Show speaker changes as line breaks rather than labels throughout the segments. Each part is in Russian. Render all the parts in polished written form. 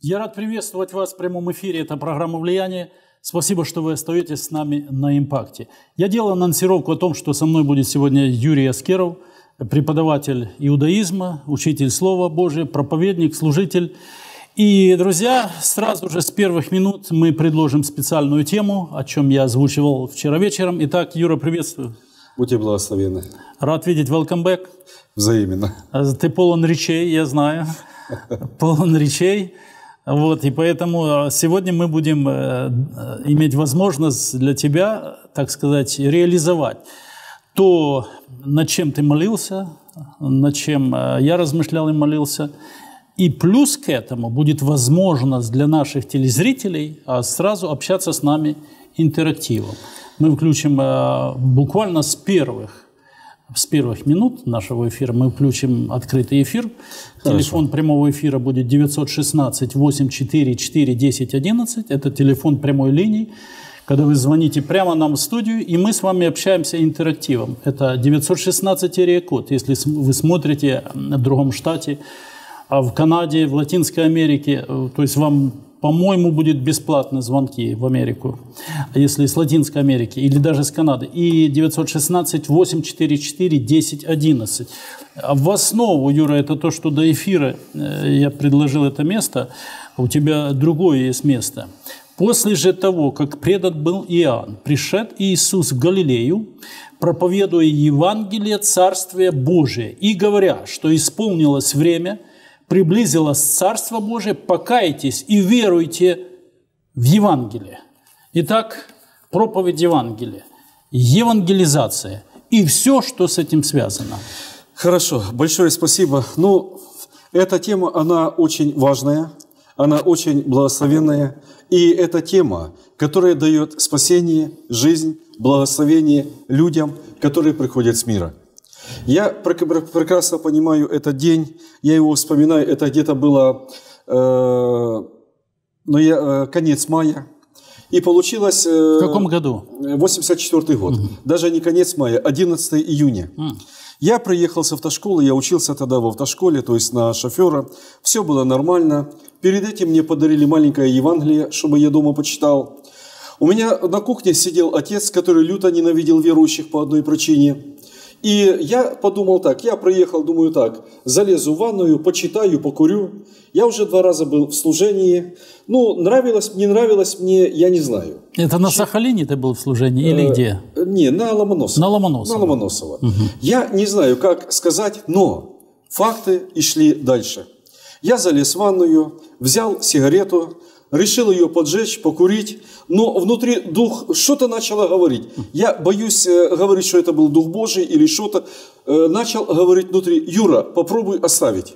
Я рад приветствовать вас в прямом эфире. Это программа «Влияние». Спасибо, что вы остаетесь с нами на «Импакте». Я делал анонсировку о том, что со мной будет сегодня Юрий Аскеров, преподаватель иудаизма, учитель Слова Божия, проповедник, служитель. И, друзья, сразу же с первых минут мы предложим специальную тему, о чем я озвучивал вчера вечером. Итак, Юра, приветствую.
Будьте благословенны.
Рад видеть. Welcome back.
Взаимно.
Ты полон речей, я знаю. Полон речей. Вот, и поэтому сегодня мы будем иметь возможность для тебя, так сказать, реализовать то, над чем ты молился, над чем я размышлял и молился. И плюс к этому будет возможность для наших телезрителей сразу общаться с нами интерактивом. Мы включим буквально с первых минут нашего эфира, мы включим открытый эфир.
Хорошо.
Телефон прямого эфира будет 916-844-1011. Это телефон прямой линии, когда вы звоните прямо нам в студию, и мы с вами общаемся интерактивом. Это 916-код, если вы смотрите в другом штате, в Канаде, в Латинской Америке, то есть вам, по-моему, будут бесплатные звонки в Америку, если с Латинской Америки или даже с Канады. И 916-844-1011. В основу, Юра, это то, что до эфира я предложил это место, у тебя другое есть место. После же того, как предан был Иоанн, пришед Иисус в Галилею, проповедуя Евангелие Царствия Божия и говоря, что исполнилось время, приблизилось Царство Божие, покайтесь и веруйте в Евангелие. Итак, проповедь Евангелия, евангелизация и все, что с этим связано.
Хорошо, большое спасибо. Эта тема, она очень важная, она очень благословенная. И это тема, которая дает спасение, жизнь, благословение людям, которые приходят с мира. Я прекрасно понимаю этот день, я его вспоминаю, это где-то было конец мая. И получилось...
В каком году?
84-й год. Даже не конец мая, 11 июня. Я приехал с автошколы, я учился тогда в автошколе, то есть на шофера. Все было нормально. Перед этим мне подарили маленькое Евангелие, чтобы я дома почитал. У меня на кухне сидел отец, который люто ненавидел верующих по одной причине. И я подумал так, я приехал, думаю так, залезу в ванную, почитаю, покурю. Я уже 2 раза был в служении. Нравилось, не нравилось мне, я не знаю.
Это на Сахалине ты был в служении или где?
Не, на Ломоносово.
На Ломоносово.
На Ломоносово. Угу. Я не знаю, как сказать, но факты и шли дальше. Я залез в ванную, взял сигарету, решил ее поджечь, покурить, но внутри дух что-то начало говорить. Я боюсь говорить, что это был Дух Божий или что-то. Начал говорить внутри: Юра, попробуй оставить.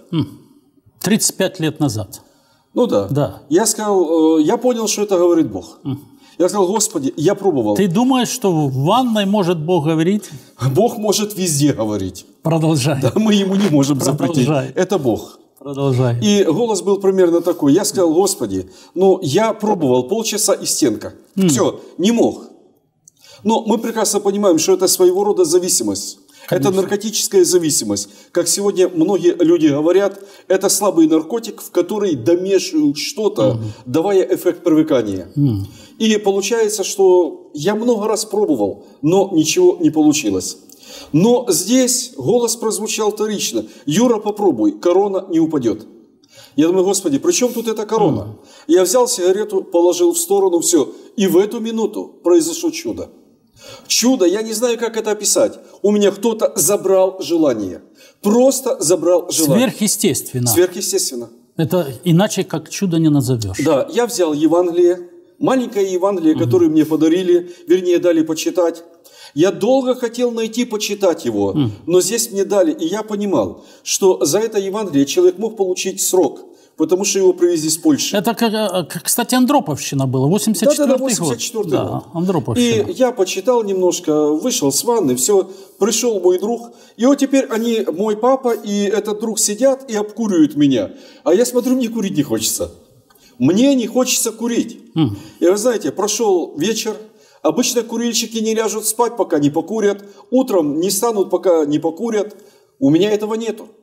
35 лет назад.
Да. Я сказал, я понял, что это говорит Бог. Я сказал: Господи, я пробовал.
Ты думаешь, что в ванной может Бог говорить?
Бог может везде говорить.
Продолжай.
Да, мы ему не можем запретить. Это Бог.
Продолжай.
И голос был примерно такой. Я сказал: Господи, я пробовал полчаса и стенка. Все, не мог. Но мы прекрасно понимаем, что это своего рода зависимость. Конечно. Это наркотическая зависимость. Как сегодня многие люди говорят, это слабый наркотик, в который домешивают что-то, давая эффект привыкания. И получается, что я много раз пробовал, но ничего не получилось. Но здесь голос прозвучал вторично: Юра, попробуй, корона не упадет. Я думаю: Господи, при чем тут эта корона? Я взял сигарету, положил в сторону, все. И в эту минуту произошло чудо. Чудо, я не знаю, как это описать. У меня кто-то забрал желание. Просто забрал желание.
Сверхъестественно.
Сверхъестественно.
Это иначе как чудо не назовешь.
Да, я взял Евангелие, маленькое Евангелие, которое мне подарили, вернее, дали почитать. Я долго хотел найти, почитать его, но здесь мне дали, и я понимал, что за это Евангелие человек мог получить срок, потому что его привезли с Польши.
Это, кстати, Андроповщина было, 84-й
84-й
год. Да, Андроповщина.
И я почитал немножко, вышел с ванны, все, пришел мой друг, и вот теперь они, мой папа и этот друг сидят и обкуривают меня. А я смотрю, мне курить не хочется. Мне не хочется курить. И вы знаете, прошел вечер. Обычно курильщики не ляжут спать, пока не покурят. Утром не станут, пока не покурят. У меня этого нету.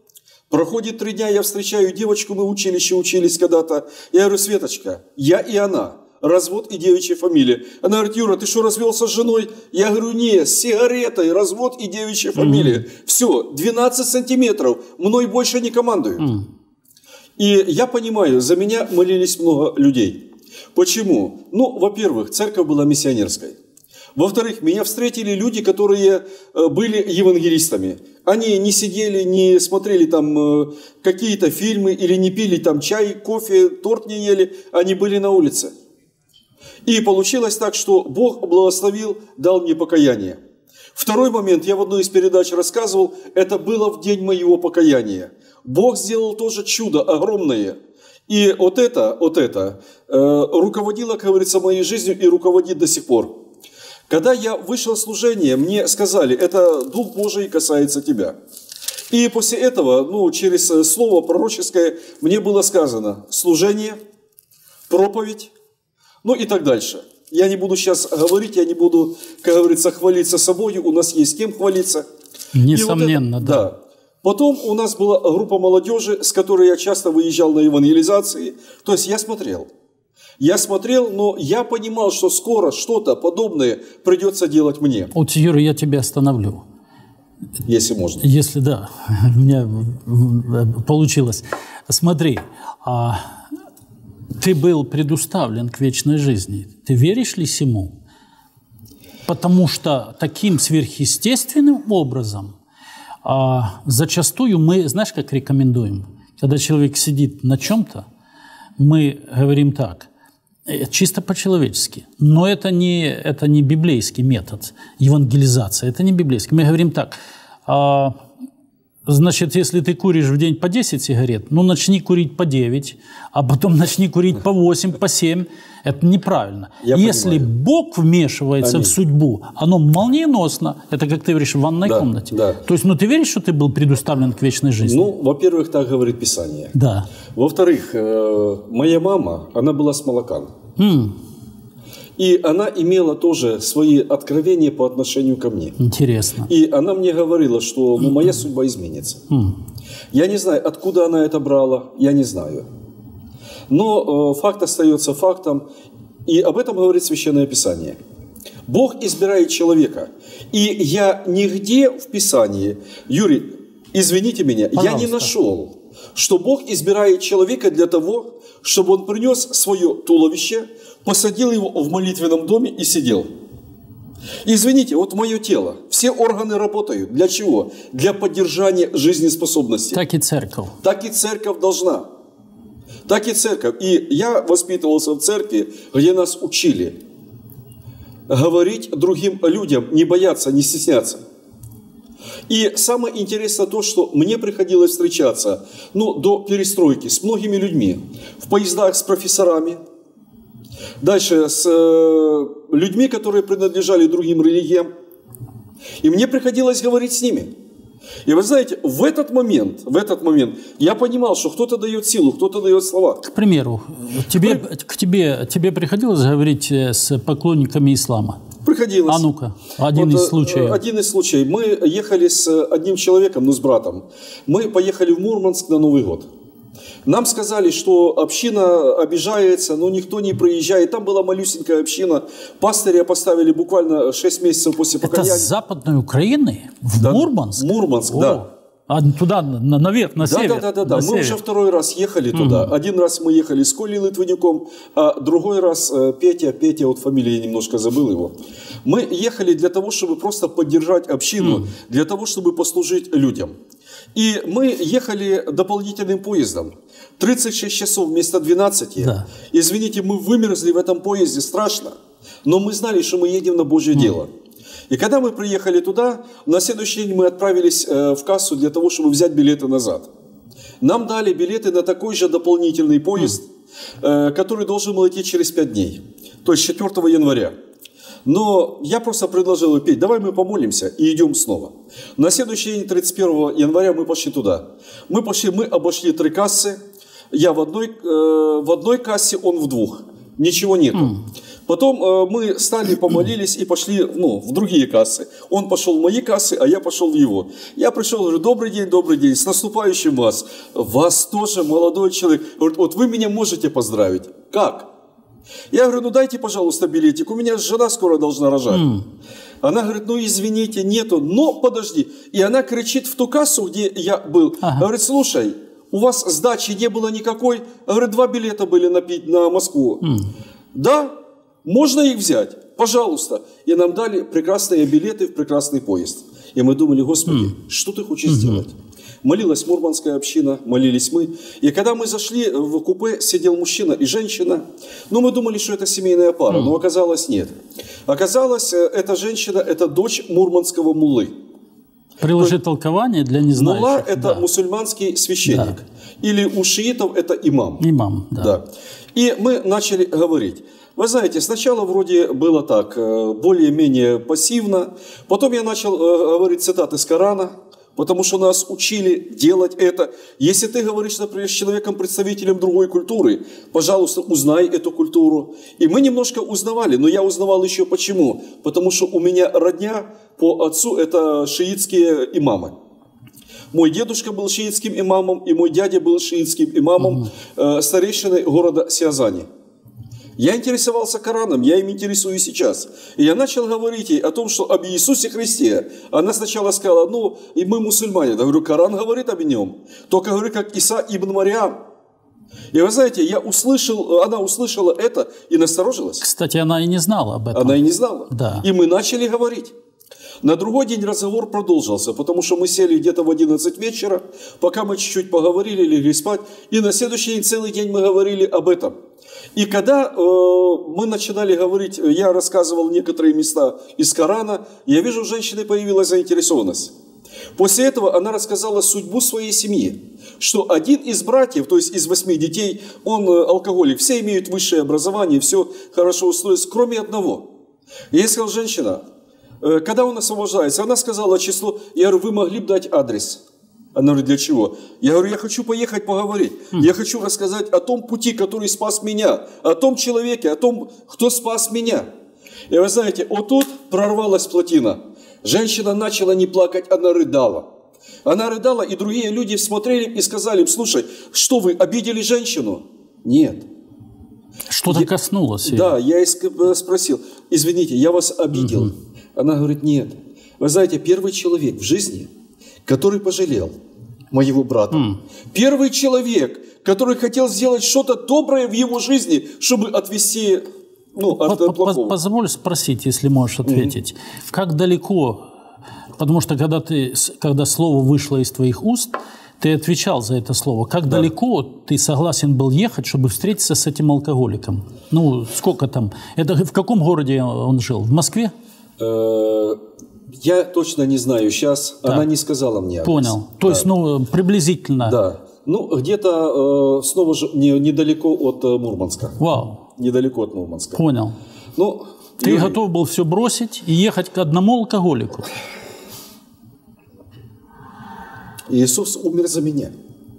Проходит 3 дня, я встречаю девочку, мы в училище учились когда-то. Я говорю: Светочка, я и она. Развод и девичья фамилия. Она говорит: Юра, ты что, развелся с женой? Я говорю: не, с сигаретой, развод и девичья фамилия. Все, 12 сантиметров, мной больше не командуют. И я понимаю, за меня молились много людей. Почему? Ну, во-первых, церковь была миссионерской. Во-вторых, меня встретили люди, которые были евангелистами. Они не сидели, не смотрели там какие-то фильмы или не пили там чай, кофе, торт не ели. Они были на улице. И получилось так, что Бог благословил, дал мне покаяние. Второй момент, я в одной из передач рассказывал, это было в день моего покаяния. Бог сделал тоже чудо огромное. И вот это руководило, как говорится, моей жизнью и руководит до сих пор. Когда я вышел в служение, мне сказали: это Дух Божий касается тебя. И после этого, через слово пророческое, мне было сказано: служение, проповедь, и так дальше. Я не буду сейчас говорить, я не буду, как говорится, хвалиться собой, у нас есть кем хвалиться.
Несомненно,
да. Потом у нас была группа молодежи, с которой я часто выезжал на евангелизации. То есть я смотрел, но я понимал, что скоро что-то подобное придется делать мне.
Вот, Юра, я тебя остановлю.
Если можно.
Если да, у меня получилось. Смотри, ты был предуставлен к вечной жизни. Ты веришь ли сему? Потому что таким сверхъестественным образом зачастую мы, знаешь, как рекомендуем? Когда человек сидит на чем-то, мы говорим так, чисто по-человечески. Но это не библейский метод евангелизации, это не библейский. Мы говорим так, значит, если ты куришь в день по 10 сигарет, начни курить по 9, а потом начни курить по 8, по 7. Это неправильно. Если Бог вмешивается в судьбу, оно молниеносно. Это, как ты говоришь, в ванной комнате.
Да.
То есть, ты веришь, что ты был предуставлен к вечной жизни?
Во-первых, так говорит Писание.
Да.
Во-вторых, моя мама, она была с Молокан. И она имела тоже свои откровения по отношению ко мне.
Интересно.
И она мне говорила, что моя судьба изменится. Я не знаю, откуда она это брала, я не знаю. Но факт остается фактом, и об этом говорит Священное Писание. Бог избирает человека. И я нигде в Писании, Юрий, извините меня,
пожалуйста,
я не нашел, что Бог избирает человека для того, чтобы он принес свое туловище, посадил его в молитвенном доме и сидел. Извините, вот мое тело, все органы работают. Для чего? Для поддержания жизнеспособности.
Так и церковь.
Так и церковь должна. Так и церковь. И я воспитывался в церкви, где нас учили говорить другим людям, не бояться, не стесняться. И самое интересное то, что мне приходилось встречаться, до перестройки с многими людьми, в поездах с профессорами, дальше с людьми, которые принадлежали другим религиям. И мне приходилось говорить с ними. И вы знаете, в этот момент я понимал, что кто-то дает силу, кто-то дает слова.
К примеру, тебе приходилось говорить с поклонниками ислама?
Приходилось.
А ну-ка, один из случаев.
Один из случаев. Мы ехали с одним человеком, с братом. Мы поехали в Мурманск на Новый год. Нам сказали, что община обижается, но никто не приезжает. Там была малюсенькая община. Пастыря поставили буквально 6 месяцев после покаяния.
Это с Западной Украины? В Мурманск?
Мурманск, да.
А туда, наверх, на север?
Да. Мы уже второй раз ехали туда. Один раз мы ехали с Колей Литвинюком, а другой раз Петя, вот фамилию я немножко забыл его. Мы ехали для того, чтобы просто поддержать общину, для того, чтобы послужить людям. И мы ехали дополнительным поездом. 36 часов вместо 12. Да. Извините, мы вымерзли в этом поезде страшно, но мы знали, что мы едем на Божье дело. И когда мы приехали туда, на следующий день мы отправились в кассу для того, чтобы взять билеты назад. Нам дали билеты на такой же дополнительный поезд, который должен был идти через 5 дней, то есть 4 января. Но я просто предложил: Петь, давай мы помолимся и идем снова. На следующий день, 31 января, мы пошли туда. Мы обошли 3 кассы. Я в одной кассе, он в 2. Ничего нету. Потом мы стали, помолились и пошли в другие кассы. Он пошел в мои кассы, а я пошел в его. Я пришел, говорю: добрый день, с наступающим вас. Вас тоже, молодой человек. Говорит: вот вы меня можете поздравить. Как? Я говорю: ну дайте, пожалуйста, билетик, у меня жена скоро должна рожать. Она говорит: ну извините, нету, но подожди. И она кричит в ту кассу, где я был. Говорит: слушай, у вас сдачи не было никакой. Говорит: 2 билета были на Москву. Да, можно их взять, пожалуйста. И нам дали прекрасные билеты в прекрасный поезд. И мы думали: Господи, что ты хочешь сделать? Молилась мурманская община, молились мы. И когда мы зашли в купе, сидел мужчина и женщина. Ну, мы думали, что это семейная пара, но оказалось нет. Оказалось, эта женщина – это дочь мурманского муллы.
Приложи толкование для незнающих.
Мулла – это мусульманский священник. Да. Или у шиитов это имам.
Имам, да.
Да. И мы начали говорить. Вы знаете, сначала вроде было так, более-менее пассивно. Потом я начал говорить цитаты из Корана. Потому что нас учили делать это. Если ты говоришь, например, с человеком, представителем другой культуры, пожалуйста, узнай эту культуру. И мы немножко узнавали, но я узнавал еще почему. Потому что у меня родня по отцу – это шиитские имамы. Мой дедушка был шиитским имамом, и мой дядя был шиитским имамом, старейшиной города Сиазани. Я интересовался Кораном, я им интересуюсь сейчас. И я начал говорить ей о том, что об Иисусе Христе. Она сначала сказала: ну, и мы мусульмане. Я говорю: Коран говорит об нем. Только говорю, как Иса ибн Марьям. И вы знаете, она услышала это и насторожилась.
Кстати, она и не знала об этом.
Она и не знала.
Да.
И мы начали говорить. На другой день разговор продолжился, потому что мы сели где-то в 11 вечера, пока мы чуть-чуть поговорили, легли спать. И на следующий день, целый день мы говорили об этом. И когда мы начинали говорить, я рассказывал некоторые места из Корана, я вижу, у женщины появилась заинтересованность. После этого она рассказала судьбу своей семьи, что один из братьев, то есть из 8 детей, он алкоголик, все имеют высшее образование, все хорошо устроилось, кроме одного. И я сказал: женщина, когда он освобождается, она сказала число, я говорю: вы могли бы дать адрес? Она говорит: для чего? Я говорю: я хочу поехать поговорить. Я хочу рассказать о том пути, который спас меня, о том человеке, о том, кто спас меня. И вы знаете, вот тут прорвалась плотина. Женщина начала не плакать, она рыдала. Она рыдала, и другие люди смотрели и сказали: слушай, что вы, обидели женщину? Нет.
Что-то коснулось ее.
Да, я спросил: извините, я вас обидел? Она говорит: нет. Вы знаете, первый человек в жизни, который пожалел моего брата. Первый человек, который хотел сделать что-то доброе в его жизни, чтобы отвести от плохого.
Позволь спросить, если можешь ответить. Как далеко, потому что когда слово вышло из твоих уст, ты отвечал за это слово. Как далеко ты согласен был ехать, чтобы встретиться с этим алкоголиком? Ну, сколько там? Это в каком городе он жил? В Москве?
Я точно не знаю сейчас. Так. Она не сказала мне.
Понял. То есть, приблизительно.
Да. Где-то снова же недалеко от Мурманска.
Вау.
Недалеко от Мурманска.
Понял. Ты готов был все бросить и ехать к одному алкоголику?
Иисус умер за меня.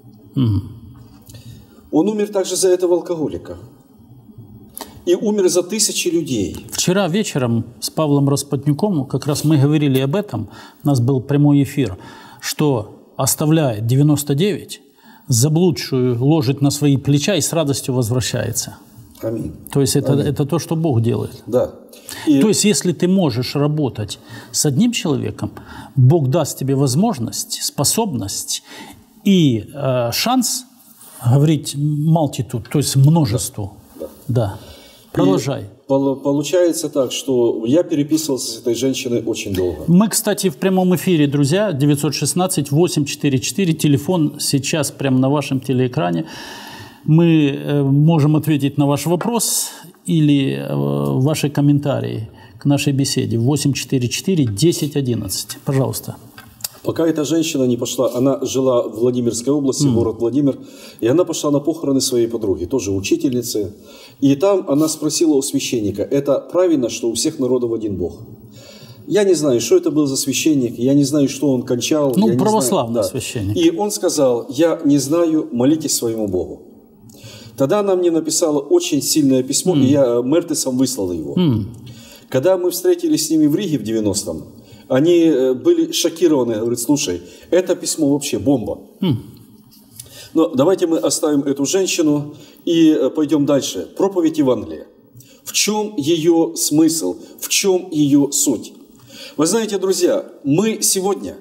Он умер также за этого алкоголика. И умер за тысячи людей.
Вчера вечером с Павлом Распотнюком как раз мы говорили об этом. У нас был прямой эфир, что оставляет 99, заблудшую ложит на свои плеча и с радостью возвращается.
Аминь.
То есть это то, что Бог делает.
Да.
То есть если ты можешь работать с одним человеком, Бог даст тебе возможность, способность и шанс говорить multitude, то есть множеству. Да. Продолжай.
Получается так, что я переписывался с этой женщиной очень долго.
Мы, кстати, в прямом эфире, друзья, 916-844, телефон сейчас прямо на вашем телеэкране. Мы можем ответить на ваш вопрос или ваши комментарии к нашей беседе. 844-1011. Пожалуйста.
Пока эта женщина не пошла, она жила в Владимирской области, город Владимир, и она пошла на похороны своей подруги, тоже учительницы. И там она спросила у священника: это правильно, что у всех народов один Бог? Я не знаю, что это был за священник, я не знаю, что он кончал.
Православный священник.
И он сказал: я не знаю, молитесь своему Богу. Тогда она мне написала очень сильное письмо, и я Мертесом выслал его. Когда мы встретились с ними в Риге в 90-м, они были шокированы, говорят, слушай, это письмо вообще бомба. Но давайте мы оставим эту женщину и пойдем дальше. Проповедь Евангелия. В чем ее смысл? В чем ее суть? Вы знаете, друзья, мы сегодня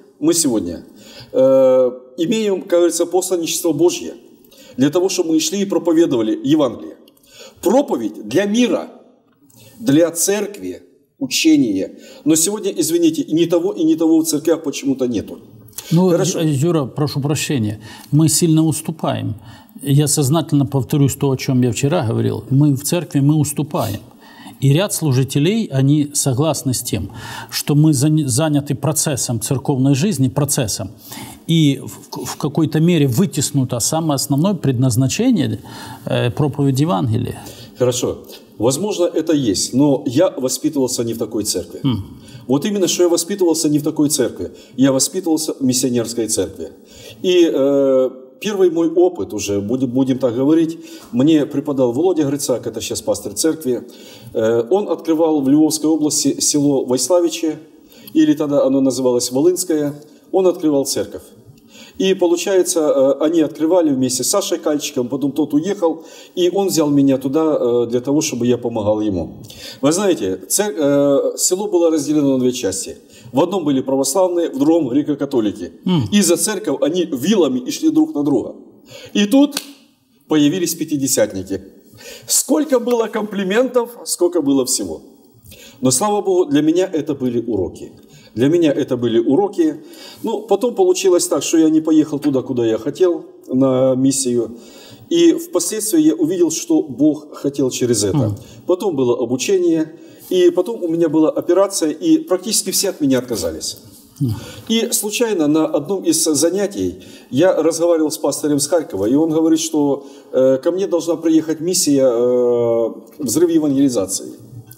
имеем, как говорится, посланничество Божье для того, чтобы мы шли и проповедовали Евангелие. Проповедь для мира, для церкви, учения. Но сегодня, извините, и ни того в церквях почему-то нету.
Ну, Юра, прошу прощения, мы сильно уступаем. Я сознательно повторюсь то, о чем я вчера говорил. Мы в церкви, мы уступаем. И ряд служителей, они согласны с тем, что мы заняты процессом церковной жизни, процессом, и в какой-то мере вытеснуто самое основное предназначение проповеди Евангелия.
Хорошо. Возможно, это есть, но я воспитывался не в такой церкви. Вот именно, что я воспитывался не в такой церкви. Я воспитывался в миссионерской церкви. И первый мой опыт уже, будем так говорить, мне преподал Володя Грицак, это сейчас пастырь церкви. Он открывал в Львовской области село Войславичи, или тогда оно называлось Волынское. Он открывал церковь. И получается, они открывали вместе с Сашей Кальчиком, потом тот уехал, и он взял меня туда для того, чтобы я помогал ему. Вы знаете, село было разделено на две части. В одном были православные, в другом греко-католики. И за церковь они вилами и шли друг на друга. И тут появились пятидесятники. Сколько было комплиментов, сколько было всего. Но, слава Богу, для меня это были уроки. Для меня это были уроки. Ну, потом получилось так, что я не поехал туда, куда я хотел, на миссию. И впоследствии я увидел, что Бог хотел через это. Потом было обучение, и потом у меня была операция, и практически все от меня отказались. И случайно на одном из занятий я разговаривал с пастором из Харькова, и он говорит, что ко мне должна приехать миссия «Взрыв евангелизации».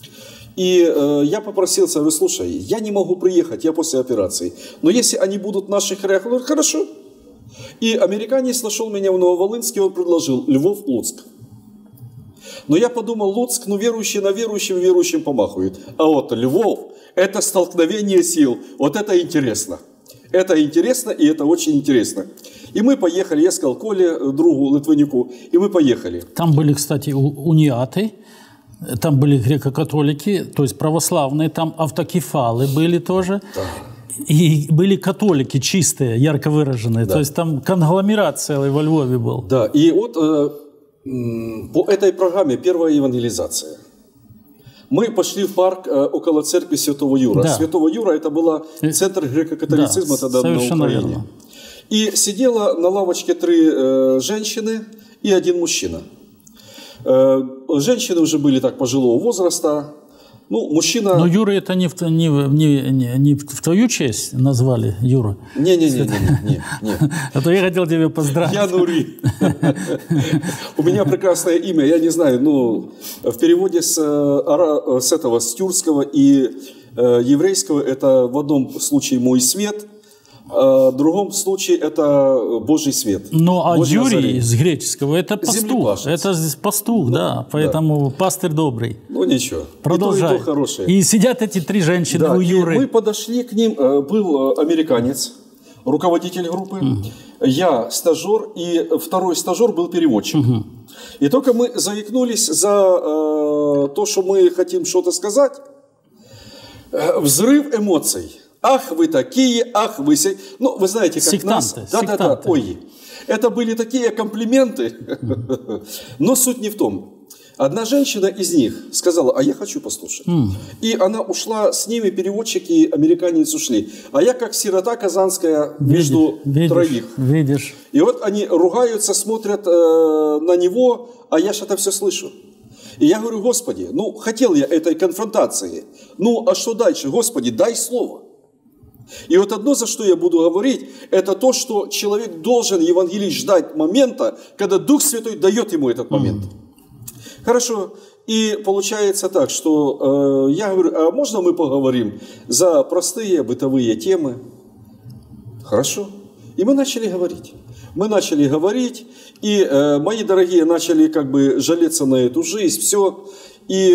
И я попросился, говорю, слушай, я не могу приехать, я после операции. Но если они будут в наших краях, говорю, хорошо. И американец нашел меня в Нововолынске, он предложил Львов, Луцк. Но я подумал, Луцк, ну верующие на верующим помахают. А вот Львов, это столкновение сил, вот это интересно. Это интересно, и это очень интересно. И мы поехали, я сказал Коле, другу Литвиняку, и мы поехали.
Там были, кстати, униаты. Там были греко-католики, то есть православные, там автокефалы были тоже. Да. И были католики чистые, ярко выраженные. Да. То есть там конгломерат целый во Львове был.
Да, и вот по этой программе первая евангелизация. Мы пошли в парк около церкви Святого Юра. Да. Святого Юра это был центр греко-католицизма, да, тогда на Украине. Верно. И сидела на лавочке 3 женщины и 1 мужчина. Женщины уже были так пожилого возраста. Ну, мужчина...
Но Юра это не в твою честь назвали, Юра?
Не.
А то я хотел тебя поздравить.
Я Нури. У меня прекрасное имя, я не знаю, ну, в переводе с тюркского и еврейского это в одном случае «мой свет», в другом случае это Божий свет.
Ну, а Божий Юрий озарение. С греческого это пастух. Это пастух, да. Поэтому да. Пастырь добрый.
Ну, ничего.
Продолжай.
И то хорошее.
И сидят эти 3 женщины да, у Юры.
И мы подошли к ним. Был американец, руководитель группы. Я стажер, и второй стажер был переводчик. И только мы заикнулись за то, что мы хотим что-то сказать. Взрыв эмоций. Ах, вы такие, ах, вы... Ну, вы знаете, как
сектанты,
нас... Да. Ой, это были такие комплименты. Но суть не в том. Одна женщина из них сказала, а я хочу послушать. И она ушла с ними, переводчики и американец ушли. А я, как сирота казанская, между троих.
Видишь.
И вот они ругаются, смотрят на него, а я же это все слышу. И я говорю, Господи, ну, хотел я этой конфронтации. Ну, а что дальше? Господи, дай слово. И вот одно, за что я буду говорить, это то, что человек должен, евангелист, ждать момента, когда Дух Святой дает ему этот момент. Хорошо. И получается так, что я говорю, а можно мы поговорим за простые бытовые темы? Хорошо. И мы начали говорить. Мы начали говорить, и мои дорогие начали как бы жалеться на эту жизнь, все. И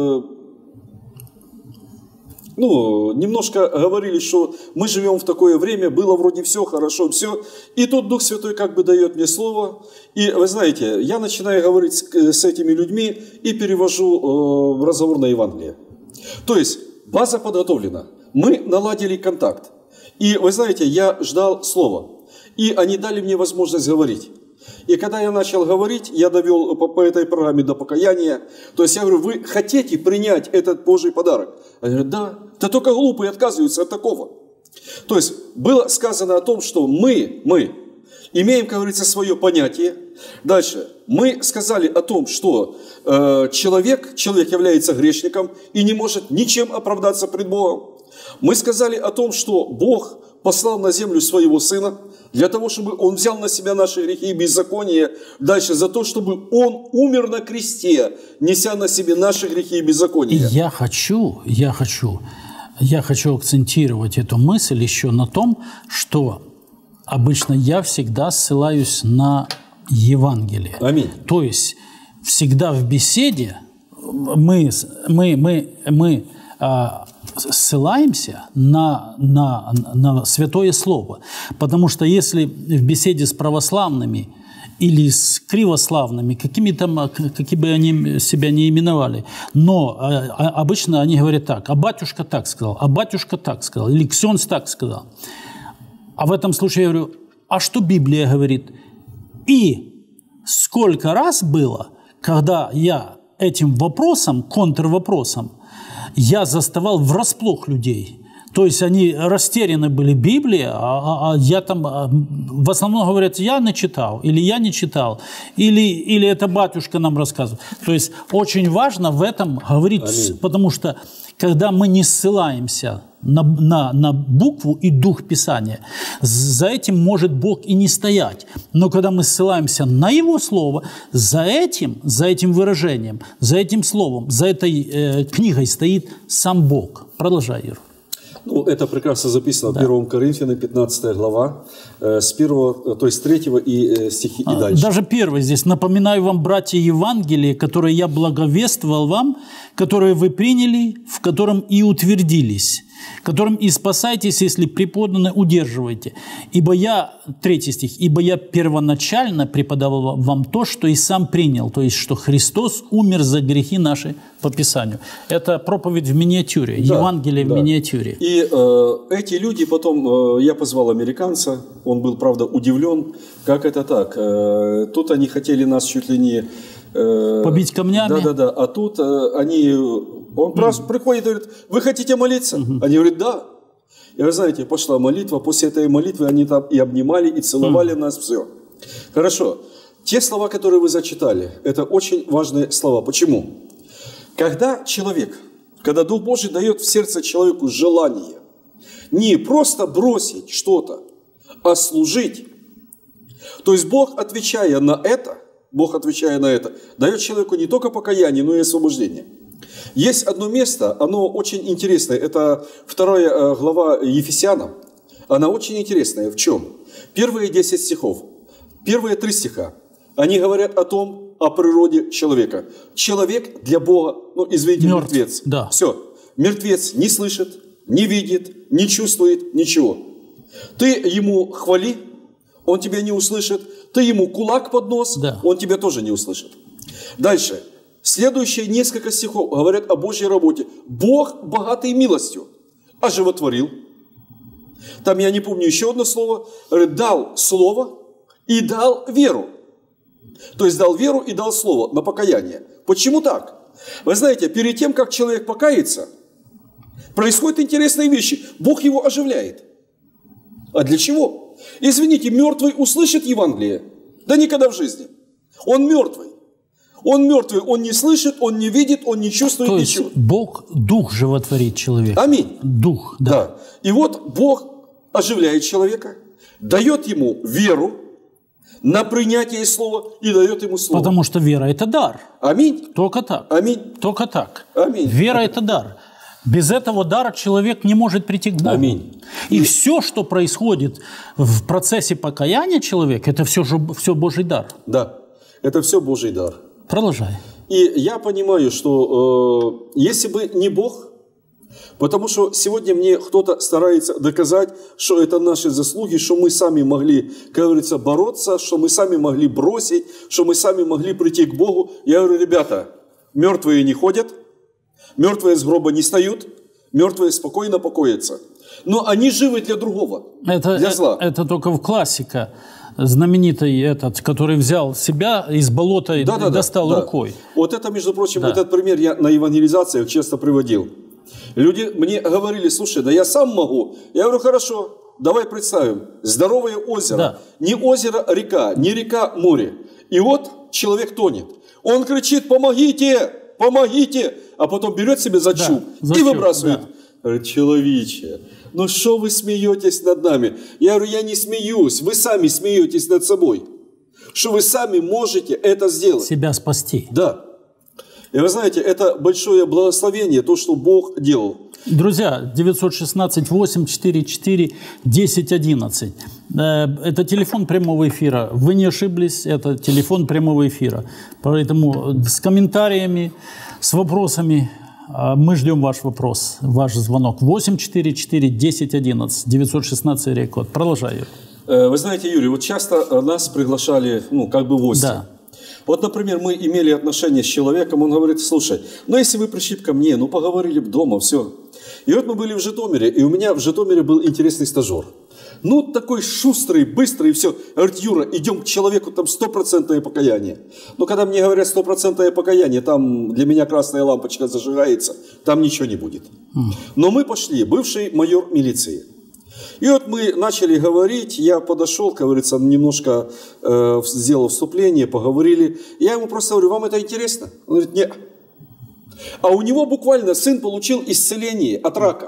немножко говорили, что мы живем в такое время, было вроде все хорошо, все. И тут Дух Святой как бы дает мне слово. И вы знаете, я начинаю говорить с этими людьми и перевожу разговор на Евангелие. То есть база подготовлена. Мы наладили контакт. И вы знаете, я ждал слова. И они дали мне возможность говорить. И когда я начал говорить, я довел по этой программе до покаяния. То есть я говорю, вы хотите принять этот Божий подарок? Они говорят, да. Да только глупые отказываются от такого. То есть было сказано о том, что мы имеем, как говорится, свое понятие. Дальше. Мы сказали о том, что человек является грешником и не может ничем оправдаться пред Богом. Мы сказали о том, что Бог послал на землю своего Сына для того, чтобы Он взял на себя наши грехи и беззакония. Дальше, за то, чтобы Он умер на кресте, неся на себе наши грехи и беззакония.
Я хочу акцентировать эту мысль еще на том, что обычно я всегда ссылаюсь на Евангелие.
Аминь.
То есть всегда в беседе мы ссылаемся на Святое Слово. Потому что если в беседе с православными или с кривославными, какими бы они себя не именовали, но обычно они говорят так, а батюшка так сказал, или ксенц так сказал. А в этом случае я говорю, а что Библия говорит? И сколько раз было, когда я этим вопросом, контрвопросом, я заставал врасплох людей. То есть они растеряны были Библией, а я там в основном говорят, я не читал, или я не читал, или это батюшка нам рассказывал. То есть очень важно в этом говорить,
Аминь.
потому что когда мы не ссылаемся на букву и дух Писания, за этим может Бог и не стоять. Но когда мы ссылаемся на Его Слово, за этим выражением, за этим словом, за этой книгой стоит сам Бог. Продолжай, Юр.
Это прекрасно записано в 1 Коринфянам, 15 глава, с 3 и стихи и дальше.
Даже 1 здесь. «Напоминаю вам, братья, Евангелие, которое я благовествовал вам, которое вы приняли, в котором и утвердились, которым и спасайтесь, если преподаны удерживаете. Ибо я», 3 стих, «ибо я первоначально преподавал вам то, что и сам принял, то есть, что Христос умер за грехи наши по Писанию». Это проповедь в миниатюре, да, Евангелие в миниатюре.
И эти люди потом, я позвал американца, он был, правда, удивлен, как это так. Тут они хотели нас чуть ли не...
побить камнями?
Да. А тут он приходит и говорит, вы хотите молиться? Они говорят, да. И вы знаете, пошла молитва. После этой молитвы они там и обнимали, и целовали нас, все. Хорошо. Те слова, которые вы зачитали, это очень важные слова. Почему? Когда Дух Божий дает в сердце человеку желание не просто бросить что-то, а служить, то есть Бог, отвечая на это, дает человеку не только покаяние, но и освобождение. Есть одно место, оно очень интересное, это 2 глава Ефесянам. Она очень интересная. В чем? Первые 10 стихов, первые 3 стиха, они говорят о природе человека. Человек для Бога, мертвец.
Да.
Все. Мертвец не слышит, не видит, не чувствует ничего. Ты ему хвали, он тебя не услышит. Ты ему кулак под нос, да, он тебя тоже не услышит. Дальше. Следующие несколько стихов говорят о Божьей работе. Бог, богатый милостью, оживотворил. Там, я не помню, еще одно слово. Дал слово и дал веру. То есть дал веру и дал слово на покаяние. Почему так? Вы знаете, перед тем, как человек покается, происходят интересные вещи. Бог его оживляет. А для чего? Извините, мертвый услышит Евангелие? Да никогда в жизни. Он мертвый. Он не слышит, он не видит, он не чувствует ничего.
То есть Бог, Дух животворит человека.
Аминь.
Дух, да.
И вот Бог оживляет человека, дает ему веру на принятие слова и дает ему слово.
Потому что вера – это дар.
Аминь.
Только так.
Аминь.
Только так.
Аминь.
Вера – это дар. Без этого дара человек не может прийти к Богу.
Аминь.
И все, что происходит в процессе покаяния человека, это все Божий дар.
Да, это все Божий дар.
Продолжай.
И я понимаю, что если бы не Бог, потому что сегодня мне кто-то старается доказать, что это наши заслуги, что мы сами могли, как говорится, бороться, что мы сами могли бросить, что мы сами могли прийти к Богу. Я говорю, ребята, мертвые не ходят, мертвые с гроба не встают, мертвые спокойно покоятся. Но они живы для другого, для зла.
Это только в классика. Знаменитый этот, который взял себя из болота и достал рукой.
Вот это, между прочим, этот пример я на евангелизациях часто приводил. Люди мне говорили, слушай, да я сам могу. Я говорю, хорошо, давай представим. Здоровое озеро. Да. Не озеро, река, не река, море. И вот человек тонет. Он кричит, помогите, помогите. А потом берет себе за чуб и выбрасывает. Да. Говорит, человече, ну что вы смеетесь над нами? Я говорю, я не смеюсь, вы сами смеетесь над собой. Что вы сами можете это сделать.
Себя спасти.
Да. И вы знаете, это большое благословение, то, что Бог делал.
Друзья, 916-844-1011. Это телефон прямого эфира. Вы не ошиблись, это телефон прямого эфира. Поэтому с комментариями, с вопросами мы ждем ваш вопрос, ваш звонок. 844-1011, 916 рекорд. Продолжаю.
Вы знаете, Юрий, вот часто нас приглашали, как бы в гости.
Да.
Вот, например, мы имели отношения с человеком, он говорит, слушай, если вы пришли ко мне, поговорили бы дома, все. И вот мы были в Житомире, и у меня в Житомире был интересный стажер. Такой шустрый, быстрый, и все. Говорит, Юра, идем к человеку, там 100% покаяние. Когда мне говорят 100% покаяние, там для меня красная лампочка зажигается, там ничего не будет. Но мы пошли, бывший майор милиции. И вот мы начали говорить, я подошел, как говорится, немножко сделал вступление, поговорили. Я ему просто говорю, вам это интересно? Он говорит, нет. А у него буквально сын получил исцеление от рака.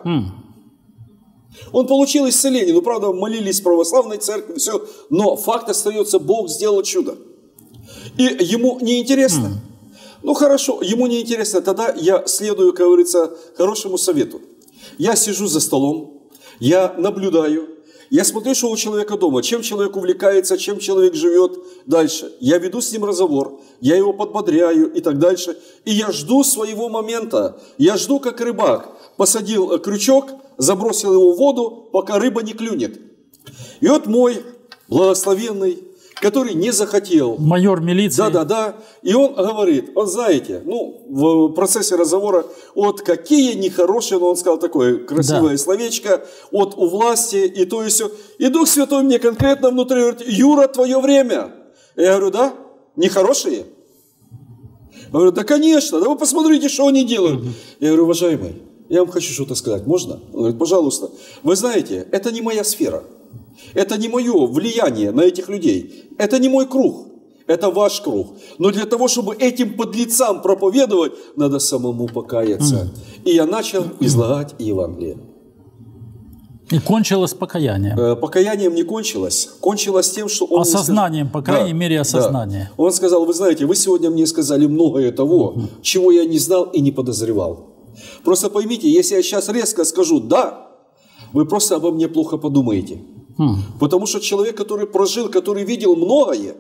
Он получил исцеление, правда, молились в православной церкви, все. Но факт остается, Бог сделал чудо. И ему неинтересно. Хорошо, ему неинтересно, тогда я следую, как говорится, хорошему совету. Я сижу за столом, я наблюдаю, я смотрю, что у человека дома, чем человек увлекается, чем человек живет дальше. Я веду с ним разговор, я его подбодряю и так дальше. И я жду своего момента. Я жду, как рыбак. Посадил крючок, забросил его в воду, пока рыба не клюнет. И вот мой благословенный, который не захотел.
Майор милиции.
Да. И он говорит, знаете, в процессе разговора, какие нехорошие, он сказал такое красивое словечко, у власти и то и все. И Дух Святой мне конкретно внутри говорит, Юра, твое время. Я говорю, да? Нехорошие? Я говорю, да, конечно, да вы посмотрите, что они делают. Я говорю, уважаемый, я вам хочу что-то сказать, можно? Он говорит, пожалуйста. Вы знаете, это не моя сфера. Это не мое влияние на этих людей. Это не мой круг. Это ваш круг. Но для того, чтобы этим подлецам проповедовать, надо самому покаяться. И я начал излагать Евангелие.
И кончилось покаяние.
Покаянием не кончилось. Кончилось тем, что он...
Осознанием, по крайней мере, осознание.
Да. Он сказал, вы знаете, вы сегодня мне сказали многое того, чего я не знал и не подозревал. Просто поймите, если я сейчас резко скажу «да», вы просто обо мне плохо подумаете. Потому что человек, который прожил, который видел многое,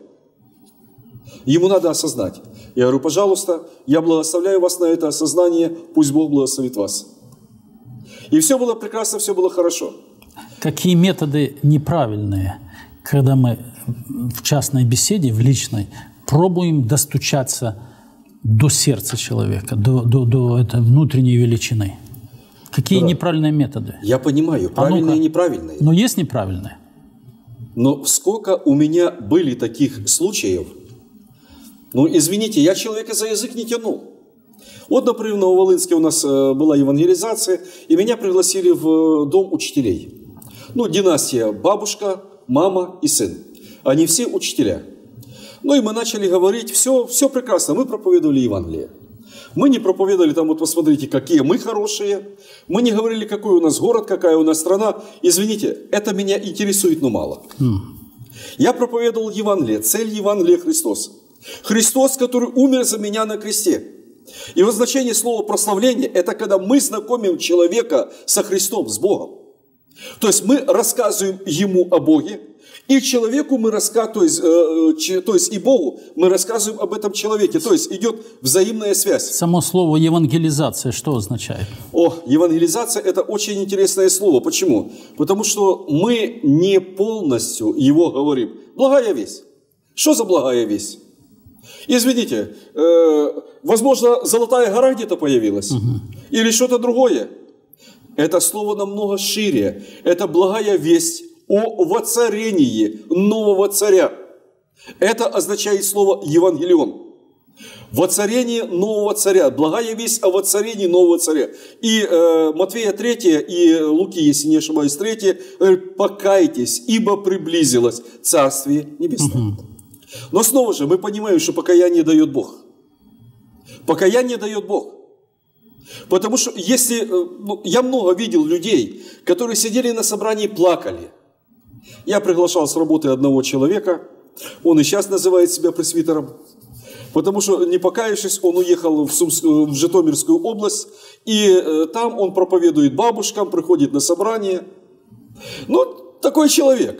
ему надо осознать. Я говорю, пожалуйста, я благословляю вас на это осознание, пусть Бог благословит вас. И все было прекрасно, все было хорошо.
Какие методы неправильные, когда мы в частной беседе, в личной, пробуем достучаться до сердца человека, до этой внутренней величины? Какие неправильные методы?
Я понимаю, правильные и неправильные.
Но есть неправильные.
Но сколько у меня были таких случаев, извините, я человека за язык не тянул. Вот, например, в Нововолынске у нас была евангелизация, и меня пригласили в дом учителей. Династия бабушка, мама и сын. Они все учителя. И мы начали говорить, все прекрасно, мы проповедовали Евангелие. Мы не проповедовали посмотрите, какие мы хорошие. Мы не говорили, какой у нас город, какая у нас страна. Извините, это меня интересует, но мало. Я проповедовал Евангелие, цель Евангелия Христос. Христос, который умер за меня на кресте. И вот значение слова прославление – это когда мы знакомим человека со Христом, с Богом. То есть мы рассказываем ему о Боге, и человеку мы рассказываем, то есть и Богу мы рассказываем об этом человеке. То есть идет взаимная связь.
Само слово евангелизация что означает?
Евангелизация – это очень интересное слово. Почему? Потому что мы не полностью его говорим. Благая весть. Что за благая весть? Извините, возможно, Золотая гора где-то появилась? Или что-то другое? Это слово намного шире. Это благая весть о воцарении нового царя. Это означает слово «евангелион». Воцарение нового царя. Благая весть о воцарении нового царя. И Матфея 3, и Луки, если не ошибаюсь, 3, говорит: покайтесь, ибо приблизилось Царствие Небесное. Но снова же мы понимаем, что покаяние дает Бог. Покаяние дает Бог. Потому что если... я много видел людей, которые сидели на собрании и плакали. Я приглашал с работы одного человека, он и сейчас называет себя пресвитером, потому что, не покаявшись, он уехал в Житомирскую область, и там он проповедует бабушкам, приходит на собрание. Такой человек.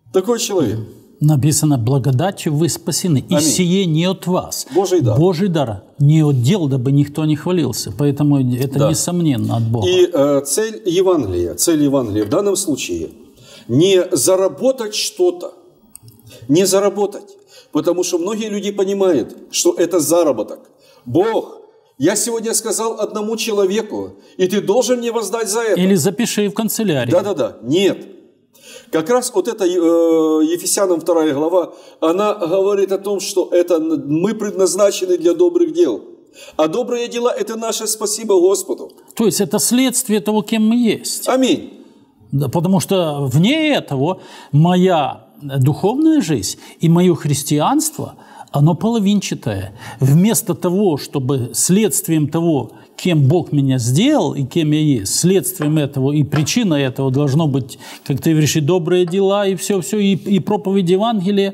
Написано: благодатью вы спасены, и сие не от вас.
Божий дар.
Божий дар, не от дел, дабы никто не хвалился. Поэтому это несомненно от Бога.
И цель Евангелия в данном случае не заработать что-то, не заработать. Потому что многие люди понимают, что это заработок. Бог, я сегодня сказал одному человеку, и ты должен мне воздать за это.
Или запиши в канцелярии.
Да. Нет. Как раз вот это Ефесянам 2 глава, она говорит о том, что это мы предназначены для добрых дел. А добрые дела – это наше спасибо Господу.
То есть это следствие того, кем мы есть.
Аминь.
Да, потому что вне этого моя духовная жизнь и мое христианство, оно половинчатое. Вместо того, чтобы следствием того, кем Бог меня сделал и кем я есть, следствием этого и причиной этого должно быть, как ты говоришь, и добрые дела, и все, и проповедь Евангелия.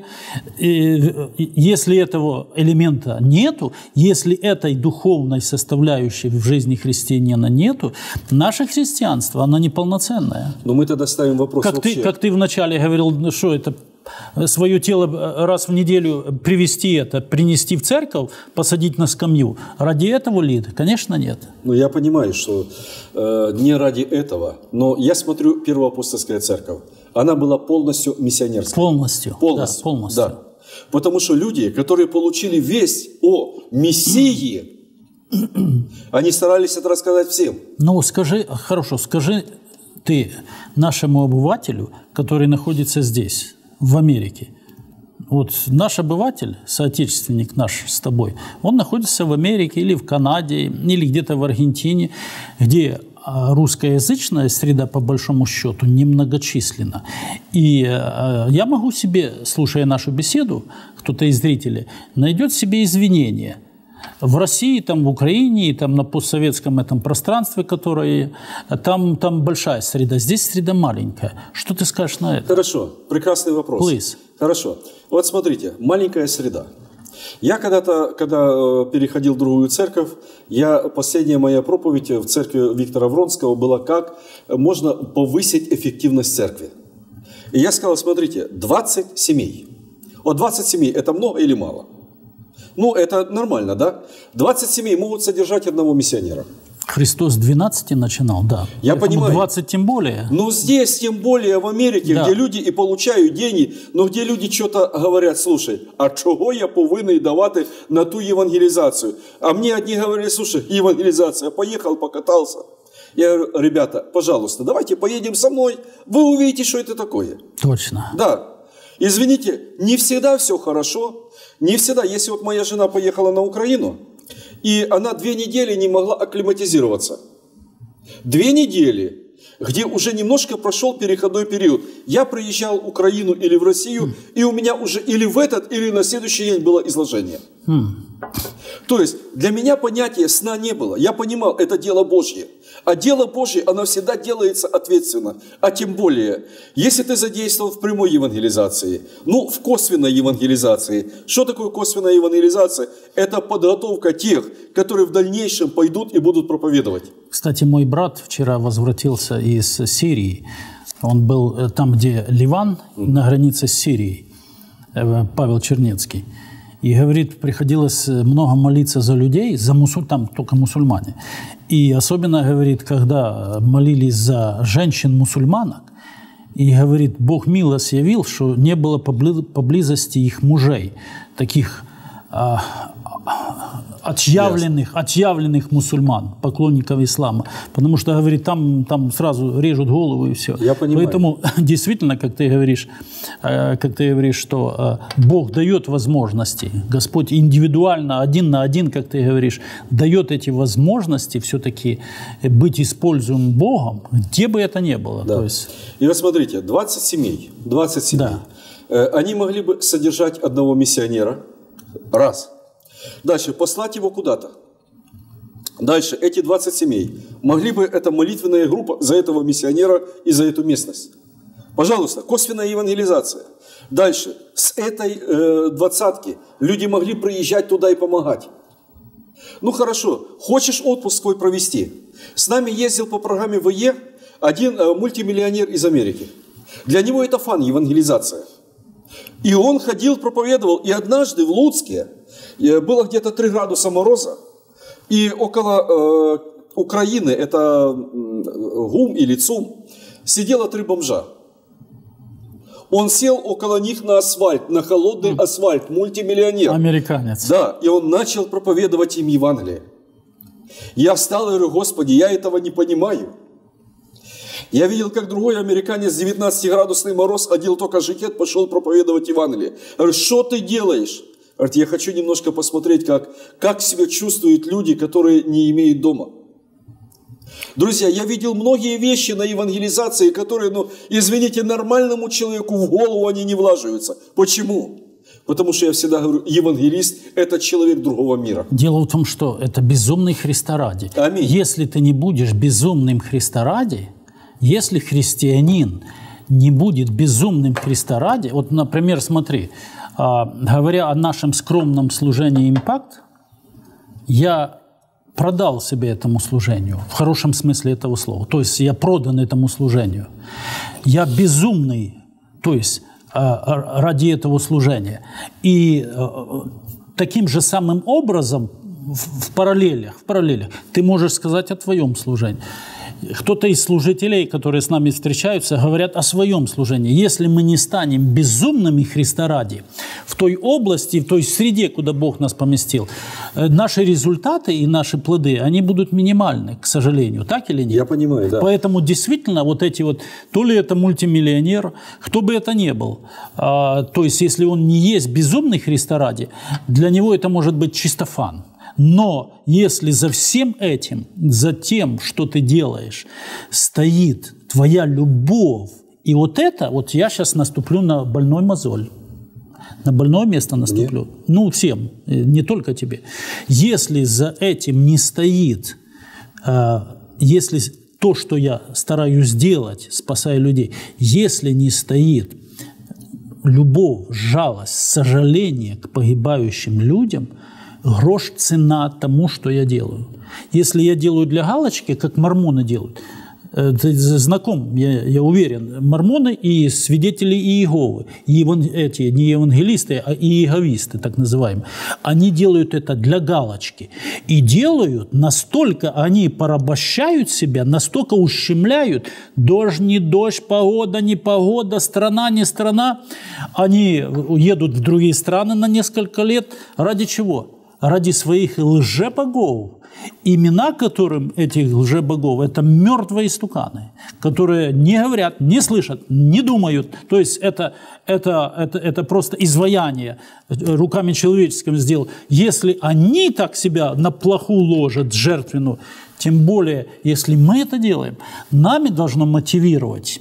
Если этого элемента нету, если этой духовной составляющей в жизни христианина нету, наше христианство, оно неполноценное.
Но мы тогда ставим вопрос вообще.
Как ты вначале говорил, что это свое тело раз в неделю принести в церковь, посадить на скамью. Ради этого ли это? Конечно, нет.
Я понимаю, что не ради этого, но я смотрю Первоапостольская церковь. Она была полностью миссионерской.
Полностью.
Да. Потому что люди, которые получили весть о Мессии, они старались это рассказать всем.
Скажи ты нашему обывателю, который находится здесь, в Америке. Вот наш обыватель, соотечественник наш с тобой, он находится в Америке или в Канаде, или где-то в Аргентине, где русскоязычная среда, по большому счету, немногочисленна. И я могу себе, слушая нашу беседу, кто-то из зрителей, найдет себе извинения. В России, в Украине, на постсоветском этом пространстве, которое там большая среда, здесь среда маленькая. Что ты скажешь на это?
Хорошо, прекрасный вопрос.
Please.
Хорошо. Вот смотрите, маленькая среда. Я когда переходил в другую церковь, последняя моя проповедь в церкви Виктора Вронского была, как можно повысить эффективность церкви. И я сказал: смотрите, 20 семей. 20 семей – это много или мало? Это нормально, да? 20 семей могут содержать одного миссионера.
Христос с 12 начинал, да.
Я понимаю.
20 тем более.
Здесь, тем более в Америке, да, где люди и получают деньги, но где люди что-то говорят: слушай, а чего я повинен давать на ту евангелизацию? А мне одни говорили: слушай, евангелизация, поехал, покатался. Я говорю: ребята, пожалуйста, давайте поедем со мной, вы увидите, что это такое.
Точно.
Да. Извините, не всегда все хорошо. Не всегда. Если моя жена поехала на Украину, и она 2 недели не могла акклиматизироваться. 2 недели, где уже немножко прошел переходной период. Я приезжал в Украину или в Россию, и у меня уже или в этот, или на следующий день было изложение. То есть для меня понятия сна не было. Я понимал, это дело Божье. А дело Божье, оно всегда делается ответственно. А тем более, если ты задействован в прямой евангелизации, ну, в косвенной евангелизации. Что такое косвенная евангелизация? Это подготовка тех, которые в дальнейшем пойдут и будут проповедовать.
Кстати, мой брат вчера возвратился из Сирии. Он был там, где Ливан, на границе с Сирией, Павел Чернецкий. И, говорит, приходилось много молиться за людей, там только мусульмане. И особенно, говорит, когда молились за женщин-мусульманок, и, говорит, Бог милость явил, что не было поблизости их мужей, таких отъявленных мусульман, поклонников ислама. Потому что, говорит, там сразу режут голову и все.
Я понимаю.
Поэтому действительно, как ты говоришь, что Бог дает возможности, Господь индивидуально, один на один, как ты говоришь, дает эти возможности все-таки быть используемым Богом, где бы это ни было.
Да.
То есть...
И вот смотрите, 20 семей.
Да.
Они могли бы содержать одного миссионера. Раз. Дальше, послать его куда-то. Дальше, эти 20 семей могли бы, это молитвенная группа за этого миссионера и за эту местность. Пожалуйста, косвенная евангелизация. Дальше, с этой двадцатки люди могли приезжать туда и помогать. Ну хорошо, хочешь отпуск свой провести? С нами ездил по программе ВЕ один мультимиллионер из Америки. Для него это фан, евангелизация. И он ходил, проповедовал. И однажды в Луцке было где-то 3 градуса мороза. И около Украины, это ГУМ или ЦУМ, сидело 3 бомжа. Он сел около них на асфальт, на холодный асфальт, мультимиллионер.
Американец.
Да, и он начал проповедовать им Евангелие. Я встал и говорю: Господи, я этого не понимаю. Я видел, как другой американец, 19-градусный мороз, одел только жакет, пошел проповедовать Евангелие. Я говорю: что ты делаешь? Говорит: я хочу немножко посмотреть, как себя чувствуют люди, которые не имеют дома. Друзья, я видел многие вещи на евангелизации, которые, извините, нормальному человеку в голову они не влаживаются. Почему? Потому что я всегда говорю, евангелист – это человек другого мира.
Дело в том, что это безумный Христа ради.
Аминь.
Если ты не будешь безумным Христа ради, если христианин не будет безумным Христа ради, вот, например, смотри, говоря о нашем скромном служении «Импакт», я продал себе этому служению, в хорошем смысле этого слова. То есть я продан этому служению. Я безумный, то есть ради этого служения. И таким же самым образом в параллелях ты можешь сказать о твоем служении. Кто-то из служителей, которые с нами встречаются, говорят о своем служении. Если мы не станем безумными Христа ради в той области, в той среде, куда Бог нас поместил, наши результаты и наши плоды, они будут минимальны, к сожалению. Так или нет?
Я понимаю, да.
Поэтому действительно вот эти вот, то ли это мультимиллионер, кто бы это ни был, то есть если он не есть безумный Христа ради, для него это может быть чисто фан. Но если за всем этим, за тем, что ты делаешь, стоит твоя любовь, и вот это, вот я сейчас наступлю на больной мозоль, на больное место наступлю. Нет. Ну, всем, не только тебе. Если за этим не стоит, если то, что я стараюсь сделать, спасая людей, если не стоит любовь, жалость, сожаление к погибающим людям, грош цена тому, что я делаю. Если я делаю для галочки, как мормоны делают, ты знаком, я уверен, мормоны и свидетели Иеговы, эти не евангелисты, а иеговисты, так называемые, они делают это для галочки. И делают, настолько они порабощают себя, настолько ущемляют, дождь, не дождь, погода, не погода, страна, не страна. Они едут в другие страны на несколько лет. Ради чего? Ради своих лжебогов, имена которым этих лжебогов – это мертвые истуканы, которые не говорят, не слышат, не думают. То есть это просто изваяние руками человеческими сделал. Если они так себя на плаху ложат, жертвенную, тем более, если мы это делаем, нами должно мотивировать.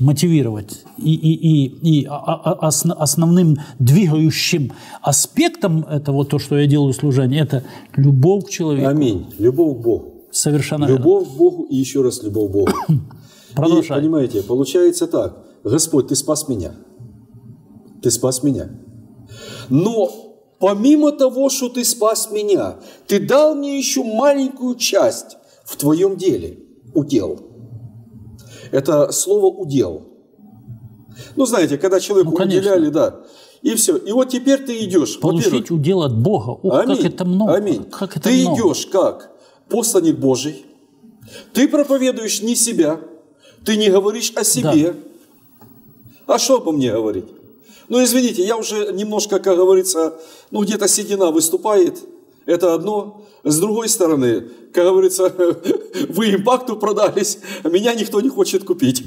И основным двигающим аспектом этого, то, что я делаю служение, это любовь к человеку.
Аминь. Любовь к Богу.
Совершенно
Любовь к Богу и еще раз любовь к Богу.
Продолжай.
И, понимаете, получается так. Господь, Ты спас меня. Ты спас меня. Но помимо того, что Ты спас меня, Ты дал мне еще маленькую часть в Твоем деле. Удел. Это слово «удел». Ну, знаете, когда человеку уделяли, да. И все. И вот теперь ты идешь.
Получить удел от Бога. Ух,
аминь,
как это много.
Аминь.
Как это
ты
много.
идешь как посланник Божий. Ты проповедуешь не себя. Ты не говоришь о себе. Да. А что обо мне говорить? Ну, извините, я уже немножко, как говорится, ну, где-то седина выступает. Это одно. С другой стороны, как говорится, вы импакту продались, а меня никто не хочет купить.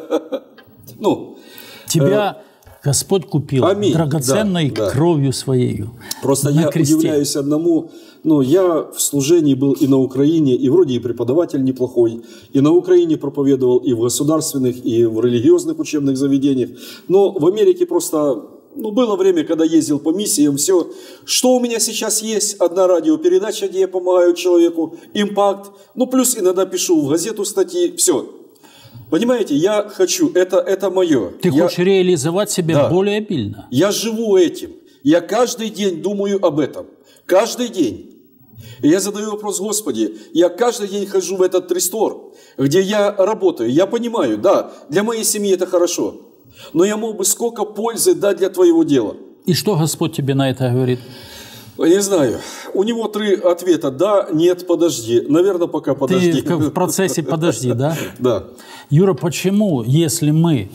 Ну,
тебя Господь купил драгоценной кровью Своею.
Просто я удивляюсь одному. Ну, я в служении был и на Украине, и вроде и преподаватель неплохой, и на Украине проповедовал, и в государственных, и в религиозных учебных заведениях. Но в Америке просто, ну, было время, когда ездил по миссиям, все. Что у меня сейчас есть? Одна радиопередача, где я помогаю человеку, импакт, ну, плюс иногда пишу в газету статьи, все. Понимаете, я хочу, это мое.
Ты хочешь реализовать себя более обильно.
Я живу этим. Я каждый день думаю об этом. Каждый день. И я задаю вопрос: Господи, я каждый день хожу в этот рестор, где я работаю. Я понимаю, да, для моей семьи это хорошо. Но я мог бы сколько пользы дать для Твоего дела.
И что Господь тебе на это говорит?
Не знаю. У него 3 ответа. Да, нет, подожди. Наверное, пока подожди.
Ты в процессе подожди, да?
Да.
Юра, почему, если мы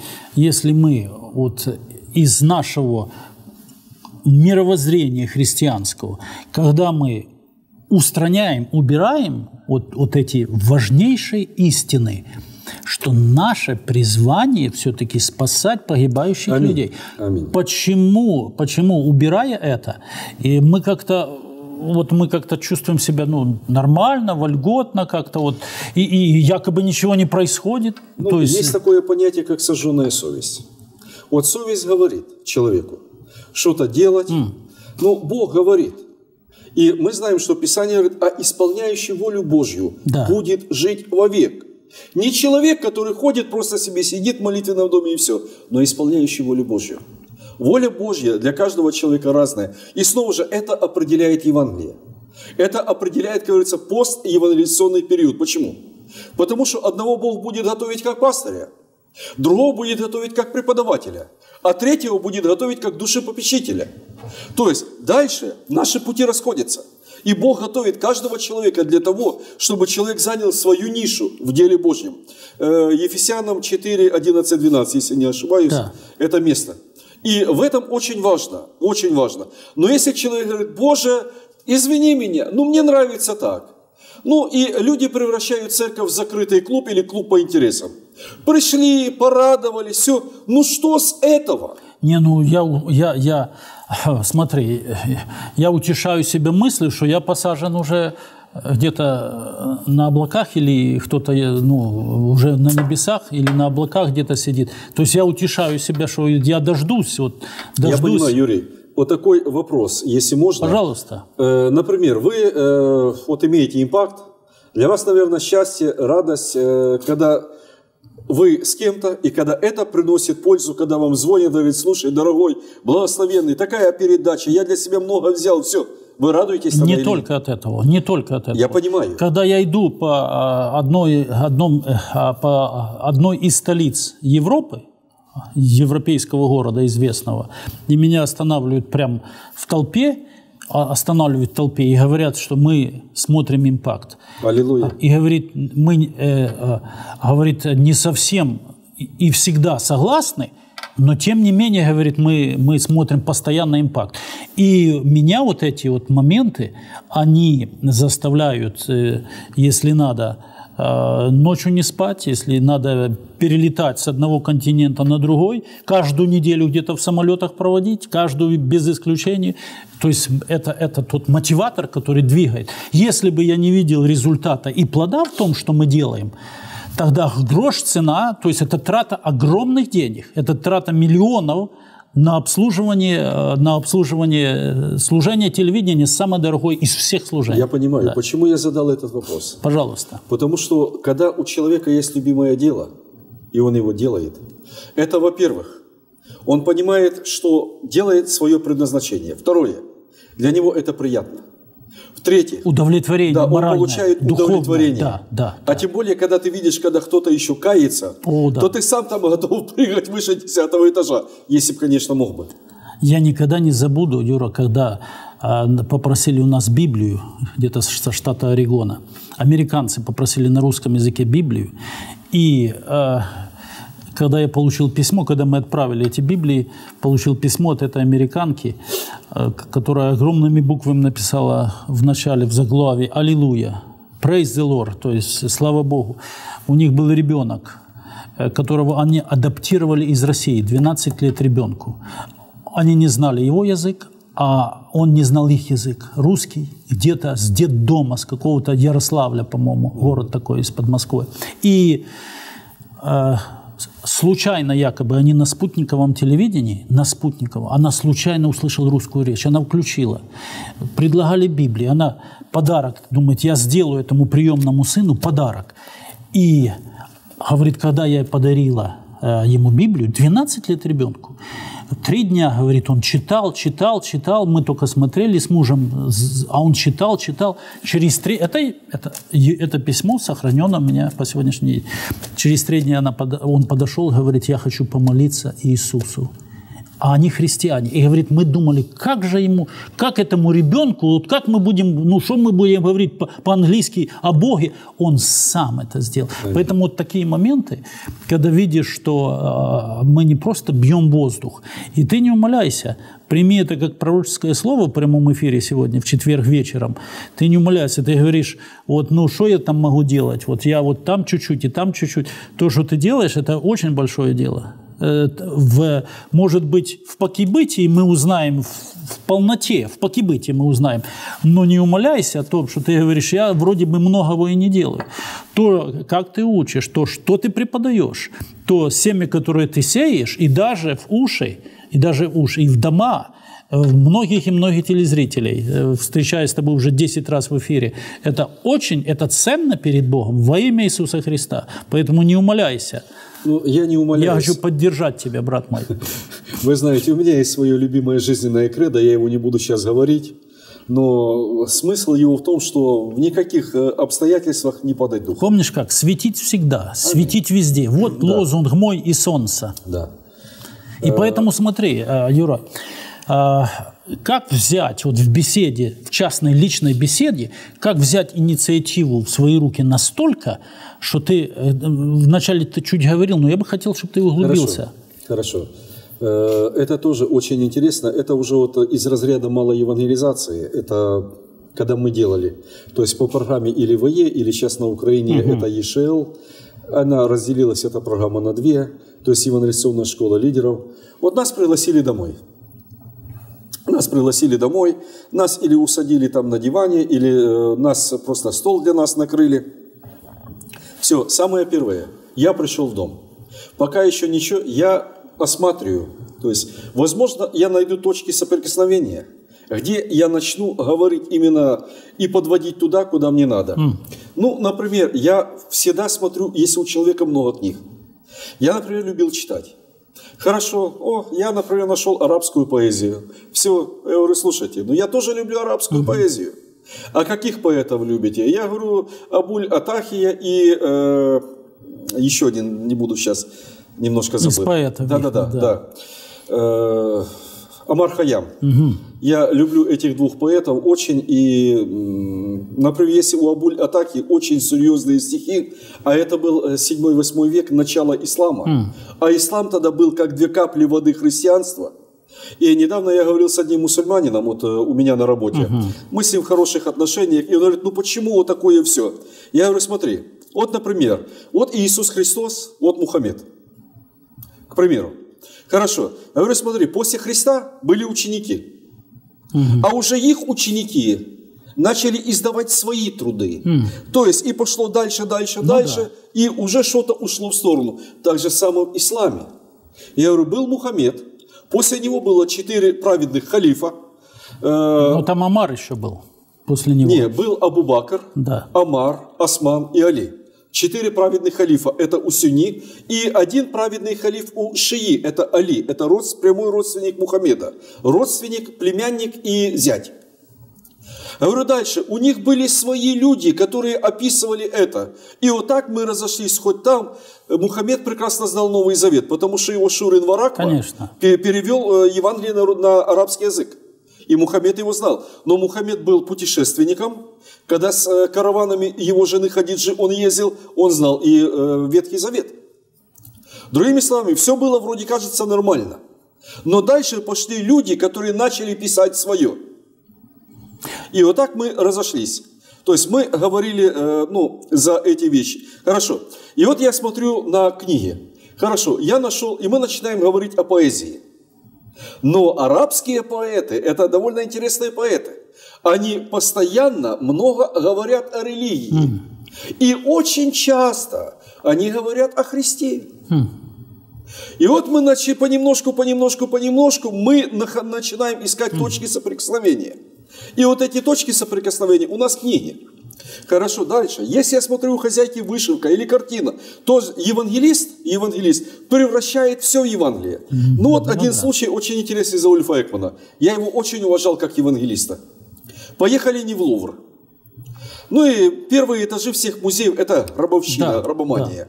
вот из нашего мировоззрения христианского, когда мы устраняем, убираем вот эти важнейшие истины, что наше призвание все-таки спасать погибающих людей.
Аминь.
Почему, убирая это, и мы как-то чувствуем себя нормально, вольготно как-то вот, и якобы ничего не происходит.
Ну,
то
есть такое понятие, как сожженная совесть. Вот совесть говорит человеку что-то делать. Ну, Бог говорит. И мы знаем, что Писание говорит: а исполняющий волю Божью будет жить вовек. Не человек, который ходит, просто себе сидит в молитвенном доме и все, но исполняющий волю Божью. Воля Божья для каждого человека разная. И снова же это определяет Евангелие. Это определяет, как говорится, пост-евангелизационный период. Почему? Потому что одного Бог будет готовить как пастыря, другого будет готовить как преподавателя, а третьего будет готовить как душепопечителя. То есть дальше наши пути расходятся. И Бог готовит каждого человека для того, чтобы человек занял свою нишу в деле Божьем. Ефесянам 4, 11, 12, если не ошибаюсь, это место. И в этом очень важно, очень важно. Но если человек говорит: Боже, извини меня, мне нравится так. Ну и люди превращают церковь в закрытый клуб или клуб по интересам. Пришли, порадовались, все. Ну что с этого?
Смотри, я утешаю себя мыслью, что я посажен уже где-то на облаках, или кто-то уже на небесах, или на облаках где-то сидит. То есть я утешаю себя, что я дождусь.
Я понимаю, Юрий. Вот такой вопрос, если можно.
Пожалуйста.
Например, вы имеете импакт. Для вас, наверное, счастье, радость, когда вы с кем-то, и когда это приносит пользу, когда вам звонят, говорят: слушай, дорогой, благословенный, такая передача, я для себя много взял, все. Вы радуетесь?
Не только от этого. Я
понимаю.
Когда я иду по одной из столиц Европы, европейского города известного, и меня останавливают прямо в толпе, и говорят, что мы смотрим «Импакт».
Аллилуйя.
И говорит, не совсем и всегда согласны, но тем не менее, говорит, мы смотрим постоянно «Импакт». И меня вот эти вот моменты, они заставляют, если надо, ночью не спать, если надо перелетать с одного континента на другой, каждую неделю где-то в самолетах проводить, каждую без исключения. То есть это тот мотиватор, который двигает. Если бы я не видел результата и плода в том, что мы делаем, тогда грош цена, то есть это трата огромных денег, это трата миллионов на обслуживание служения телевидения самое дорогое из всех служений.
Я понимаю.
Да.
Почему я задал этот вопрос?
Пожалуйста.
Потому что, когда у человека есть любимое дело, и он его делает, это, во-первых, он понимает, что делает свое предназначение. Второе, для него это приятно. В-третьих,
удовлетворение,
да, он
моральное,
получает
духовное,
удовлетворение.
Да.
А тем более, когда ты видишь, когда кто-то еще кается, то ты сам там готов прыгать выше 10-го этажа, если бы, конечно, мог бы.
Я никогда не забуду, Юра, когда попросили у нас Библию, где-то со штата Орегона. Американцы попросили на русском языке Библию. И когда я получил письмо, когда мы отправили эти Библии, получил письмо от этой американки, которая огромными буквами написала в начале, в заглавии «Аллилуйя», «Praise the Lord», то есть «Слава Богу». У них был ребенок, которого они адаптировали из России, 12 лет ребенку. Они не знали его язык, а он не знал их язык. Русский, где-то с детдома, с какого-то Ярославля, по-моему, город такой из-под Москвы. И случайно якобы они на спутниковом телевидении, она случайно услышала русскую речь, она включила, предлагали Библию, она подарок, думает, я сделаю этому приемному сыну подарок. И говорит, когда я подарила ему Библию, 12 лет ребенку, 3 дня, говорит, он читал, мы только смотрели с мужем, а он читал. Через 3... Это письмо сохранено у меня по сегодняшний день. Через 3 дня он подошел и говорит, я хочу помолиться Иисусу. А они христиане. И говорит, мы думали, как этому ребенку, вот как мы будем, что мы будем говорить по-английски о Боге? Он сам это сделал. Поэтому вот такие моменты, когда видишь, что мы не просто бьем воздух, и ты не умаляйся, прими это как пророческое слово в прямом эфире сегодня, в четверг вечером. Ты не умаляйся, ты говоришь, что я там могу делать? Вот я вот там чуть-чуть и там чуть-чуть. То, что ты делаешь, это очень большое дело. Может быть, в покибытии мы узнаем, в полноте, в покибытии мы узнаем, но не умаляйся о том, что ты говоришь, я вроде бы многого и не делаю. То, как ты учишь, то, что ты преподаешь, то семя, которое ты сеешь, и даже в уши, и в дома, многих и многих телезрителей, встречаясь с тобой уже 10 раз в эфире, это ценно перед Богом во имя Иисуса Христа. Поэтому не умаляйся.
Я не умоляюсь.
Я хочу поддержать тебя, брат мой.
Вы знаете, у меня есть свое любимое жизненное кредо, я его не буду сейчас говорить, но смысл его в том, что в никаких обстоятельствах не падать духом.
Помнишь как? Светить всегда, светить везде. Вот лозунг мой и солнце.
Да.
И поэтому смотри, Юра, как взять вот в беседе, в частной личной беседе, как взять инициативу в свои руки настолько, что ты, вначале ты чуть говорил, но я бы хотел, чтобы ты углубился.
Хорошо. Это тоже очень интересно. Это уже вот из разряда малой евангелизации. Это когда мы делали. То есть по программе или ВЕ, или сейчас на Украине это ЕШЛ. Она разделилась, эта программа, на 2. То есть евангелизационная школа лидеров. Вот нас пригласили домой. Нас или усадили там на диване, или нас просто стол для нас накрыли. Все, самое первое. Я пришел в дом. Пока еще ничего, я осматриваю. То есть, возможно, я найду точки соприкосновения, где я начну говорить именно и подводить туда, куда мне надо. Например, я всегда смотрю, если у человека много книг. Я, например, любил читать. Хорошо, я, например, нашел арабскую поэзию. Все, я говорю, слушайте, я тоже люблю арабскую поэзию. А каких поэтов любите? Я говорю, Абуль Атахия и еще один, не буду сейчас, немножко забыл.
Из поэтов.
Да. Омар Хайям. Я люблю этих 2 поэтов очень. И, например, если у Абуль Атахи очень серьезные стихи, а это был 7-8 век, начало ислама. А ислам тогда был как 2 капли воды христианства. И недавно я говорил с одним мусульманином, вот у меня на работе. Мы с ним в хороших отношениях. И он говорит, почему вот такое все? Я говорю, смотри, вот, например, вот Иисус Христос, вот Мухаммед. К примеру. Хорошо. Я говорю, смотри, после Христа были ученики. А уже их ученики начали издавать свои труды. То есть и пошло дальше, и уже что-то ушло в сторону. Так же самое в исламе. Я говорю, был Мухаммед, После него было 4 праведных халифа.
Но там Омар еще был после него.
Не, был Абу Бакр,
да.
Омар, Осман и Али. 4 праведных халифа – это у сунни, и 1 праведный халиф у шии – это Али, это прямой родственник Мухаммеда, родственник, племянник и зять. Я говорю дальше, у них были свои люди, которые описывали это. И вот так мы разошлись, хоть там Мухаммед прекрасно знал Новый Завет, потому что его Шурин Вараква перевел Евангелие на арабский язык. И Мухаммед его знал. Но Мухаммед был путешественником. Когда с караванами его жены Хадиджи он ездил, он знал и Ветхий Завет. Другими словами, все было вроде кажется нормально. Но дальше пошли люди, которые начали писать свое. И вот так мы разошлись. То есть мы говорили за эти вещи. Хорошо. И вот я смотрю на книги. Хорошо. Я нашел, и мы начинаем говорить о поэзии. Но арабские поэты, это довольно интересные поэты, они постоянно много говорят о религии. И очень часто они говорят о Христе. И вот мы понемножку мы начинаем искать точки соприкосновения. И вот эти точки соприкосновения у нас книги. Хорошо, дальше. Если я смотрю у хозяйки вышивка или картина, то евангелист превращает все в Евангелие. Ну вот один случай очень интересный за Ульфа Экмана. Я его очень уважал как евангелиста. Поехали не в Лувр. Ну и первые этажи всех музеев – это рабовщина, рабомания.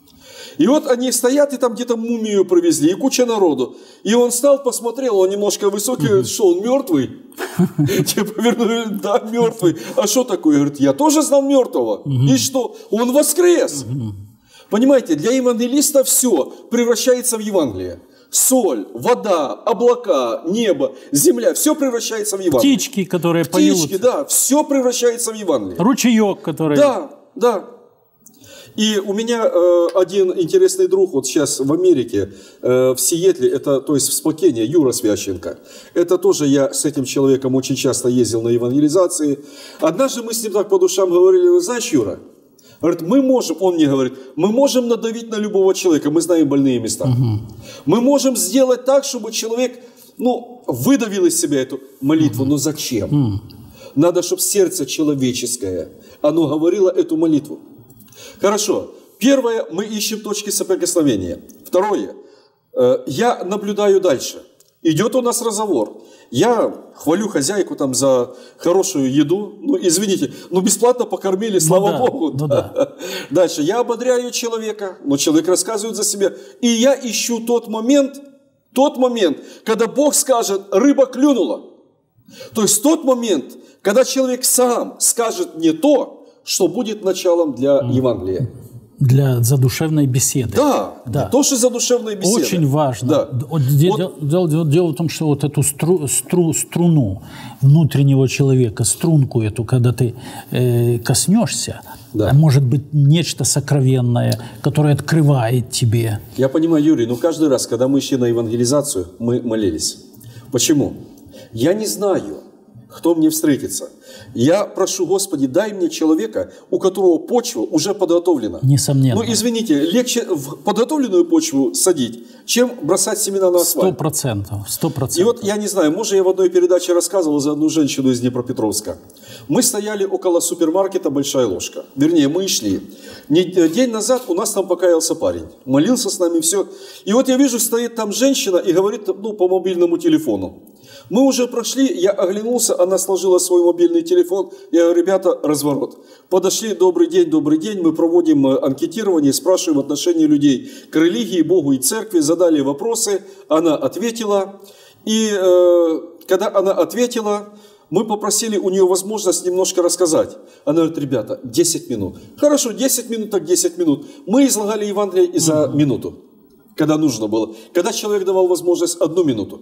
И вот они стоят, и там где-то мумию привезли, и куча народу. И он встал, посмотрел, он немножко высокий, что он мертвый? Типа, вернули, да, мертвый. А что такое? Говорит, я тоже знал мертвого. И что? Он воскрес. Понимаете, для евангелиста все превращается в Евангелие. Соль, вода, облака, небо, земля, все превращается в Евангелие.
Птички, которые поют.
Птички, да, все превращается в Евангелие.
Ручеек, который...
Да. И у меня один интересный друг, вот сейчас в Америке, в Сиэтле, это, то есть в Спокене, Юра Священко. Это тоже я с этим человеком очень часто ездил на евангелизации. Однажды мы с ним так по душам говорили, знаешь, Юра, говорит, мы можем, он мне говорит, мы можем надавить на любого человека, мы знаем больные места. Мы можем сделать так, чтобы человек, выдавил из себя эту молитву, но зачем? Надо, чтобы сердце человеческое, оно говорило эту молитву. Хорошо. Первое, мы ищем точки соприкосновения. Второе, я наблюдаю дальше. Идет у нас разговор. Я хвалю хозяйку там за хорошую еду. Извините, бесплатно покормили, слава Богу. Да. Дальше, я ободряю человека, но человек рассказывает за себя. И я ищу тот момент, когда Бог скажет, рыба клюнула. То есть тот момент, когда человек сам скажет мне то, что будет началом для Евангелия.
Для задушевной беседы.
Да. То, что задушевная беседа.
Очень важно. Дело в том, что вот эту струну внутреннего человека, струнку эту, когда ты коснешься, может быть нечто сокровенное, которое открывает тебе.
Я понимаю, Юрий, но каждый раз, когда мы шли на евангелизацию, мы молились. Почему? Я не знаю, кто мне встретится. Я прошу, Господи, дай мне человека, у которого почва уже подготовлена.
Несомненно.
Извините, легче в подготовленную почву садить, чем бросать семена на асфальт.
100%.
И вот я не знаю, может, я в одной передаче рассказывал за одну женщину из Днепропетровска. Мы стояли около супермаркета «Большая ложка». Вернее, мы шли. День назад у нас там покаялся парень. Молился с нами, все. И вот я вижу, стоит там женщина и говорит по мобильному телефону. Мы уже прошли, я оглянулся, она сложила свой мобильный телефон. Я говорю, ребята, разворот. Подошли, добрый день, мы проводим анкетирование, спрашиваем отношение людей к религии, Богу и церкви, задали вопросы, она ответила. И когда она ответила, мы попросили у нее возможность немножко рассказать. Она говорит, ребята, 10 минут. Хорошо, 10 минут, так 10 минут. Мы излагали Евангелие и за минуту, когда нужно было. Когда человек давал возможность 1 минуту.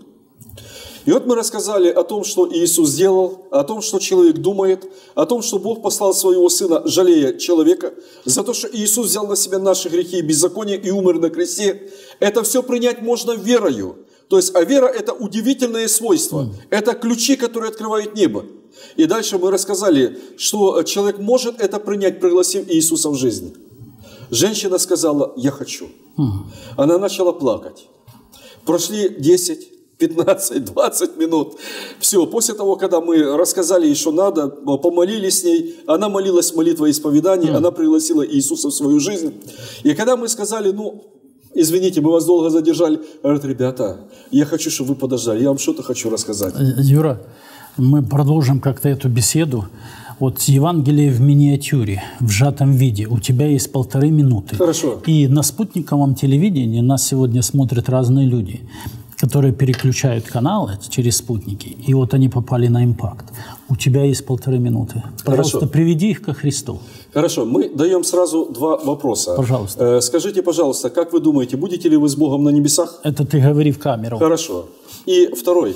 И вот мы рассказали о том, что Иисус сделал, о том, что человек думает, о том, что Бог послал своего Сына, жалея человека, за то, что Иисус взял на себя наши грехи и беззакония и умер на кресте. Это все принять можно верою. То есть, а вера – это удивительное свойство. Это ключи, которые открывают небо. И дальше мы рассказали, что человек может это принять, пригласив Иисуса в жизнь. Женщина сказала, я хочу. Она начала плакать. Прошли 10, 15-20 минут. Все, после того, когда мы рассказали ей, что надо, помолились с ней, она молилась молитвой исповедания, она пригласила Иисуса в свою жизнь. И когда мы сказали, ну, извините, мы вас долго задержали, говорят, ребята, я хочу, чтобы вы подождали, я вам что-то хочу рассказать.
Юра, мы продолжим как-то эту беседу. Вот Евангелие в миниатюре, в сжатом виде. У тебя есть 1,5 минуты.
Хорошо.
И на спутниковом телевидении нас сегодня смотрят разные люди, которые переключают каналы через спутники. И вот они попали на импакт. У тебя есть 1,5 минуты. Пожалуйста,
Хорошо.
Приведи их ко Христу.
Хорошо, мы даем сразу 2 вопроса.
Пожалуйста.
Скажите, пожалуйста, как вы думаете, будете ли вы с Богом на небесах?
Это ты говори в камеру.
Хорошо. И второй.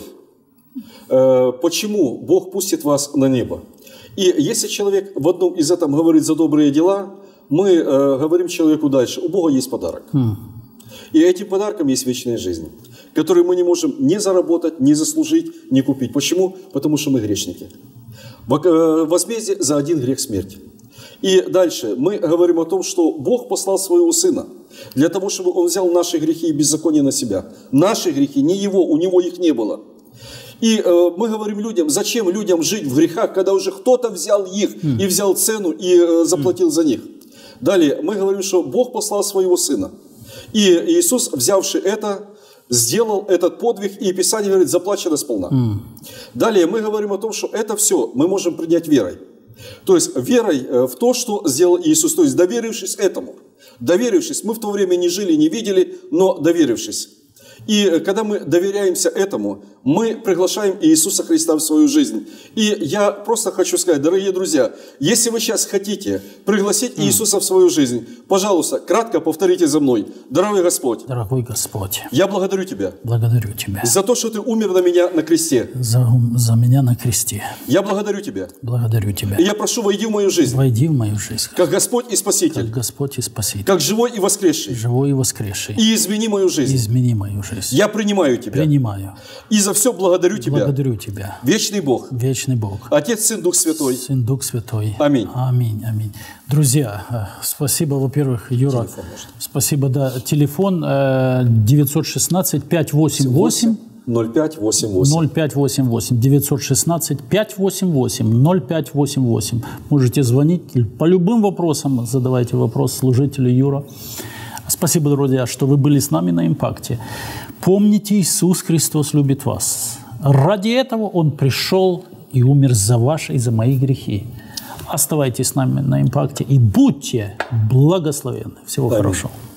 Почему Бог пустит вас на небо? И если человек в одном из этом говорит за добрые дела, мы говорим человеку дальше, у Бога есть подарок. И этим подарком есть вечная жизнь, которую мы не можем ни заработать, ни заслужить, ни купить. Почему? Потому что мы грешники. Возмездие за один грех смерть. И дальше мы говорим о том, что Бог послал своего Сына для того, чтобы Он взял наши грехи и беззакония на себя. Наши грехи, не Его, у Него их не было. И мы говорим людям, зачем людям жить в грехах, когда уже кто-то взял их и взял цену и заплатил за них. Далее мы говорим, что Бог послал своего Сына. И Иисус, взявший это, сделал этот подвиг, и Писание говорит, заплачено сполна. Далее мы говорим о том, что это все мы можем принять верой. То есть верой в то, что сделал Иисус, то есть доверившись этому. Доверившись, мы в то время не жили, не видели, но доверившись. И когда мы доверяемся этому, мы приглашаем Иисуса Христа в свою жизнь. И я просто хочу сказать, дорогие друзья, если вы сейчас хотите пригласить Иисуса в свою жизнь, пожалуйста, кратко повторите за мной. Дорогой Господь.
Дорогой Господь.
Я благодарю Тебя.
Благодарю Тебя.
За то, что Ты умер на меня на кресте.
За меня на кресте.
Я благодарю Тебя.
Благодарю Тебя.
И я прошу, войди в мою жизнь.
Войди в мою жизнь.
Как Господь и Спаситель.
Как Господь и Спаситель.
Как живой и воскресший.
Живой и воскресший.
И измени мою жизнь.
Измени мою жизнь.
Я принимаю Тебя.
Принимаю.
И за все благодарю Тебя.
Благодарю Тебя.
Вечный Бог.
Вечный Бог.
Отец, Сын, Дух Святой.
Сын, Дух Святой.
Аминь.
Аминь. Аминь. Друзья, спасибо, во-первых, Юра. Спасибо, да. Телефон 916-588.
0588.
0588. 916-588. Можете звонить по любым вопросам. Задавайте вопрос служителю Юра. Спасибо, друзья, что вы были с нами на импакте. Помните, Иисус Христос любит вас. Ради этого Он пришел и умер за ваши и за мои грехи. Оставайтесь с нами на импакте и будьте благословенны. Всего хорошего.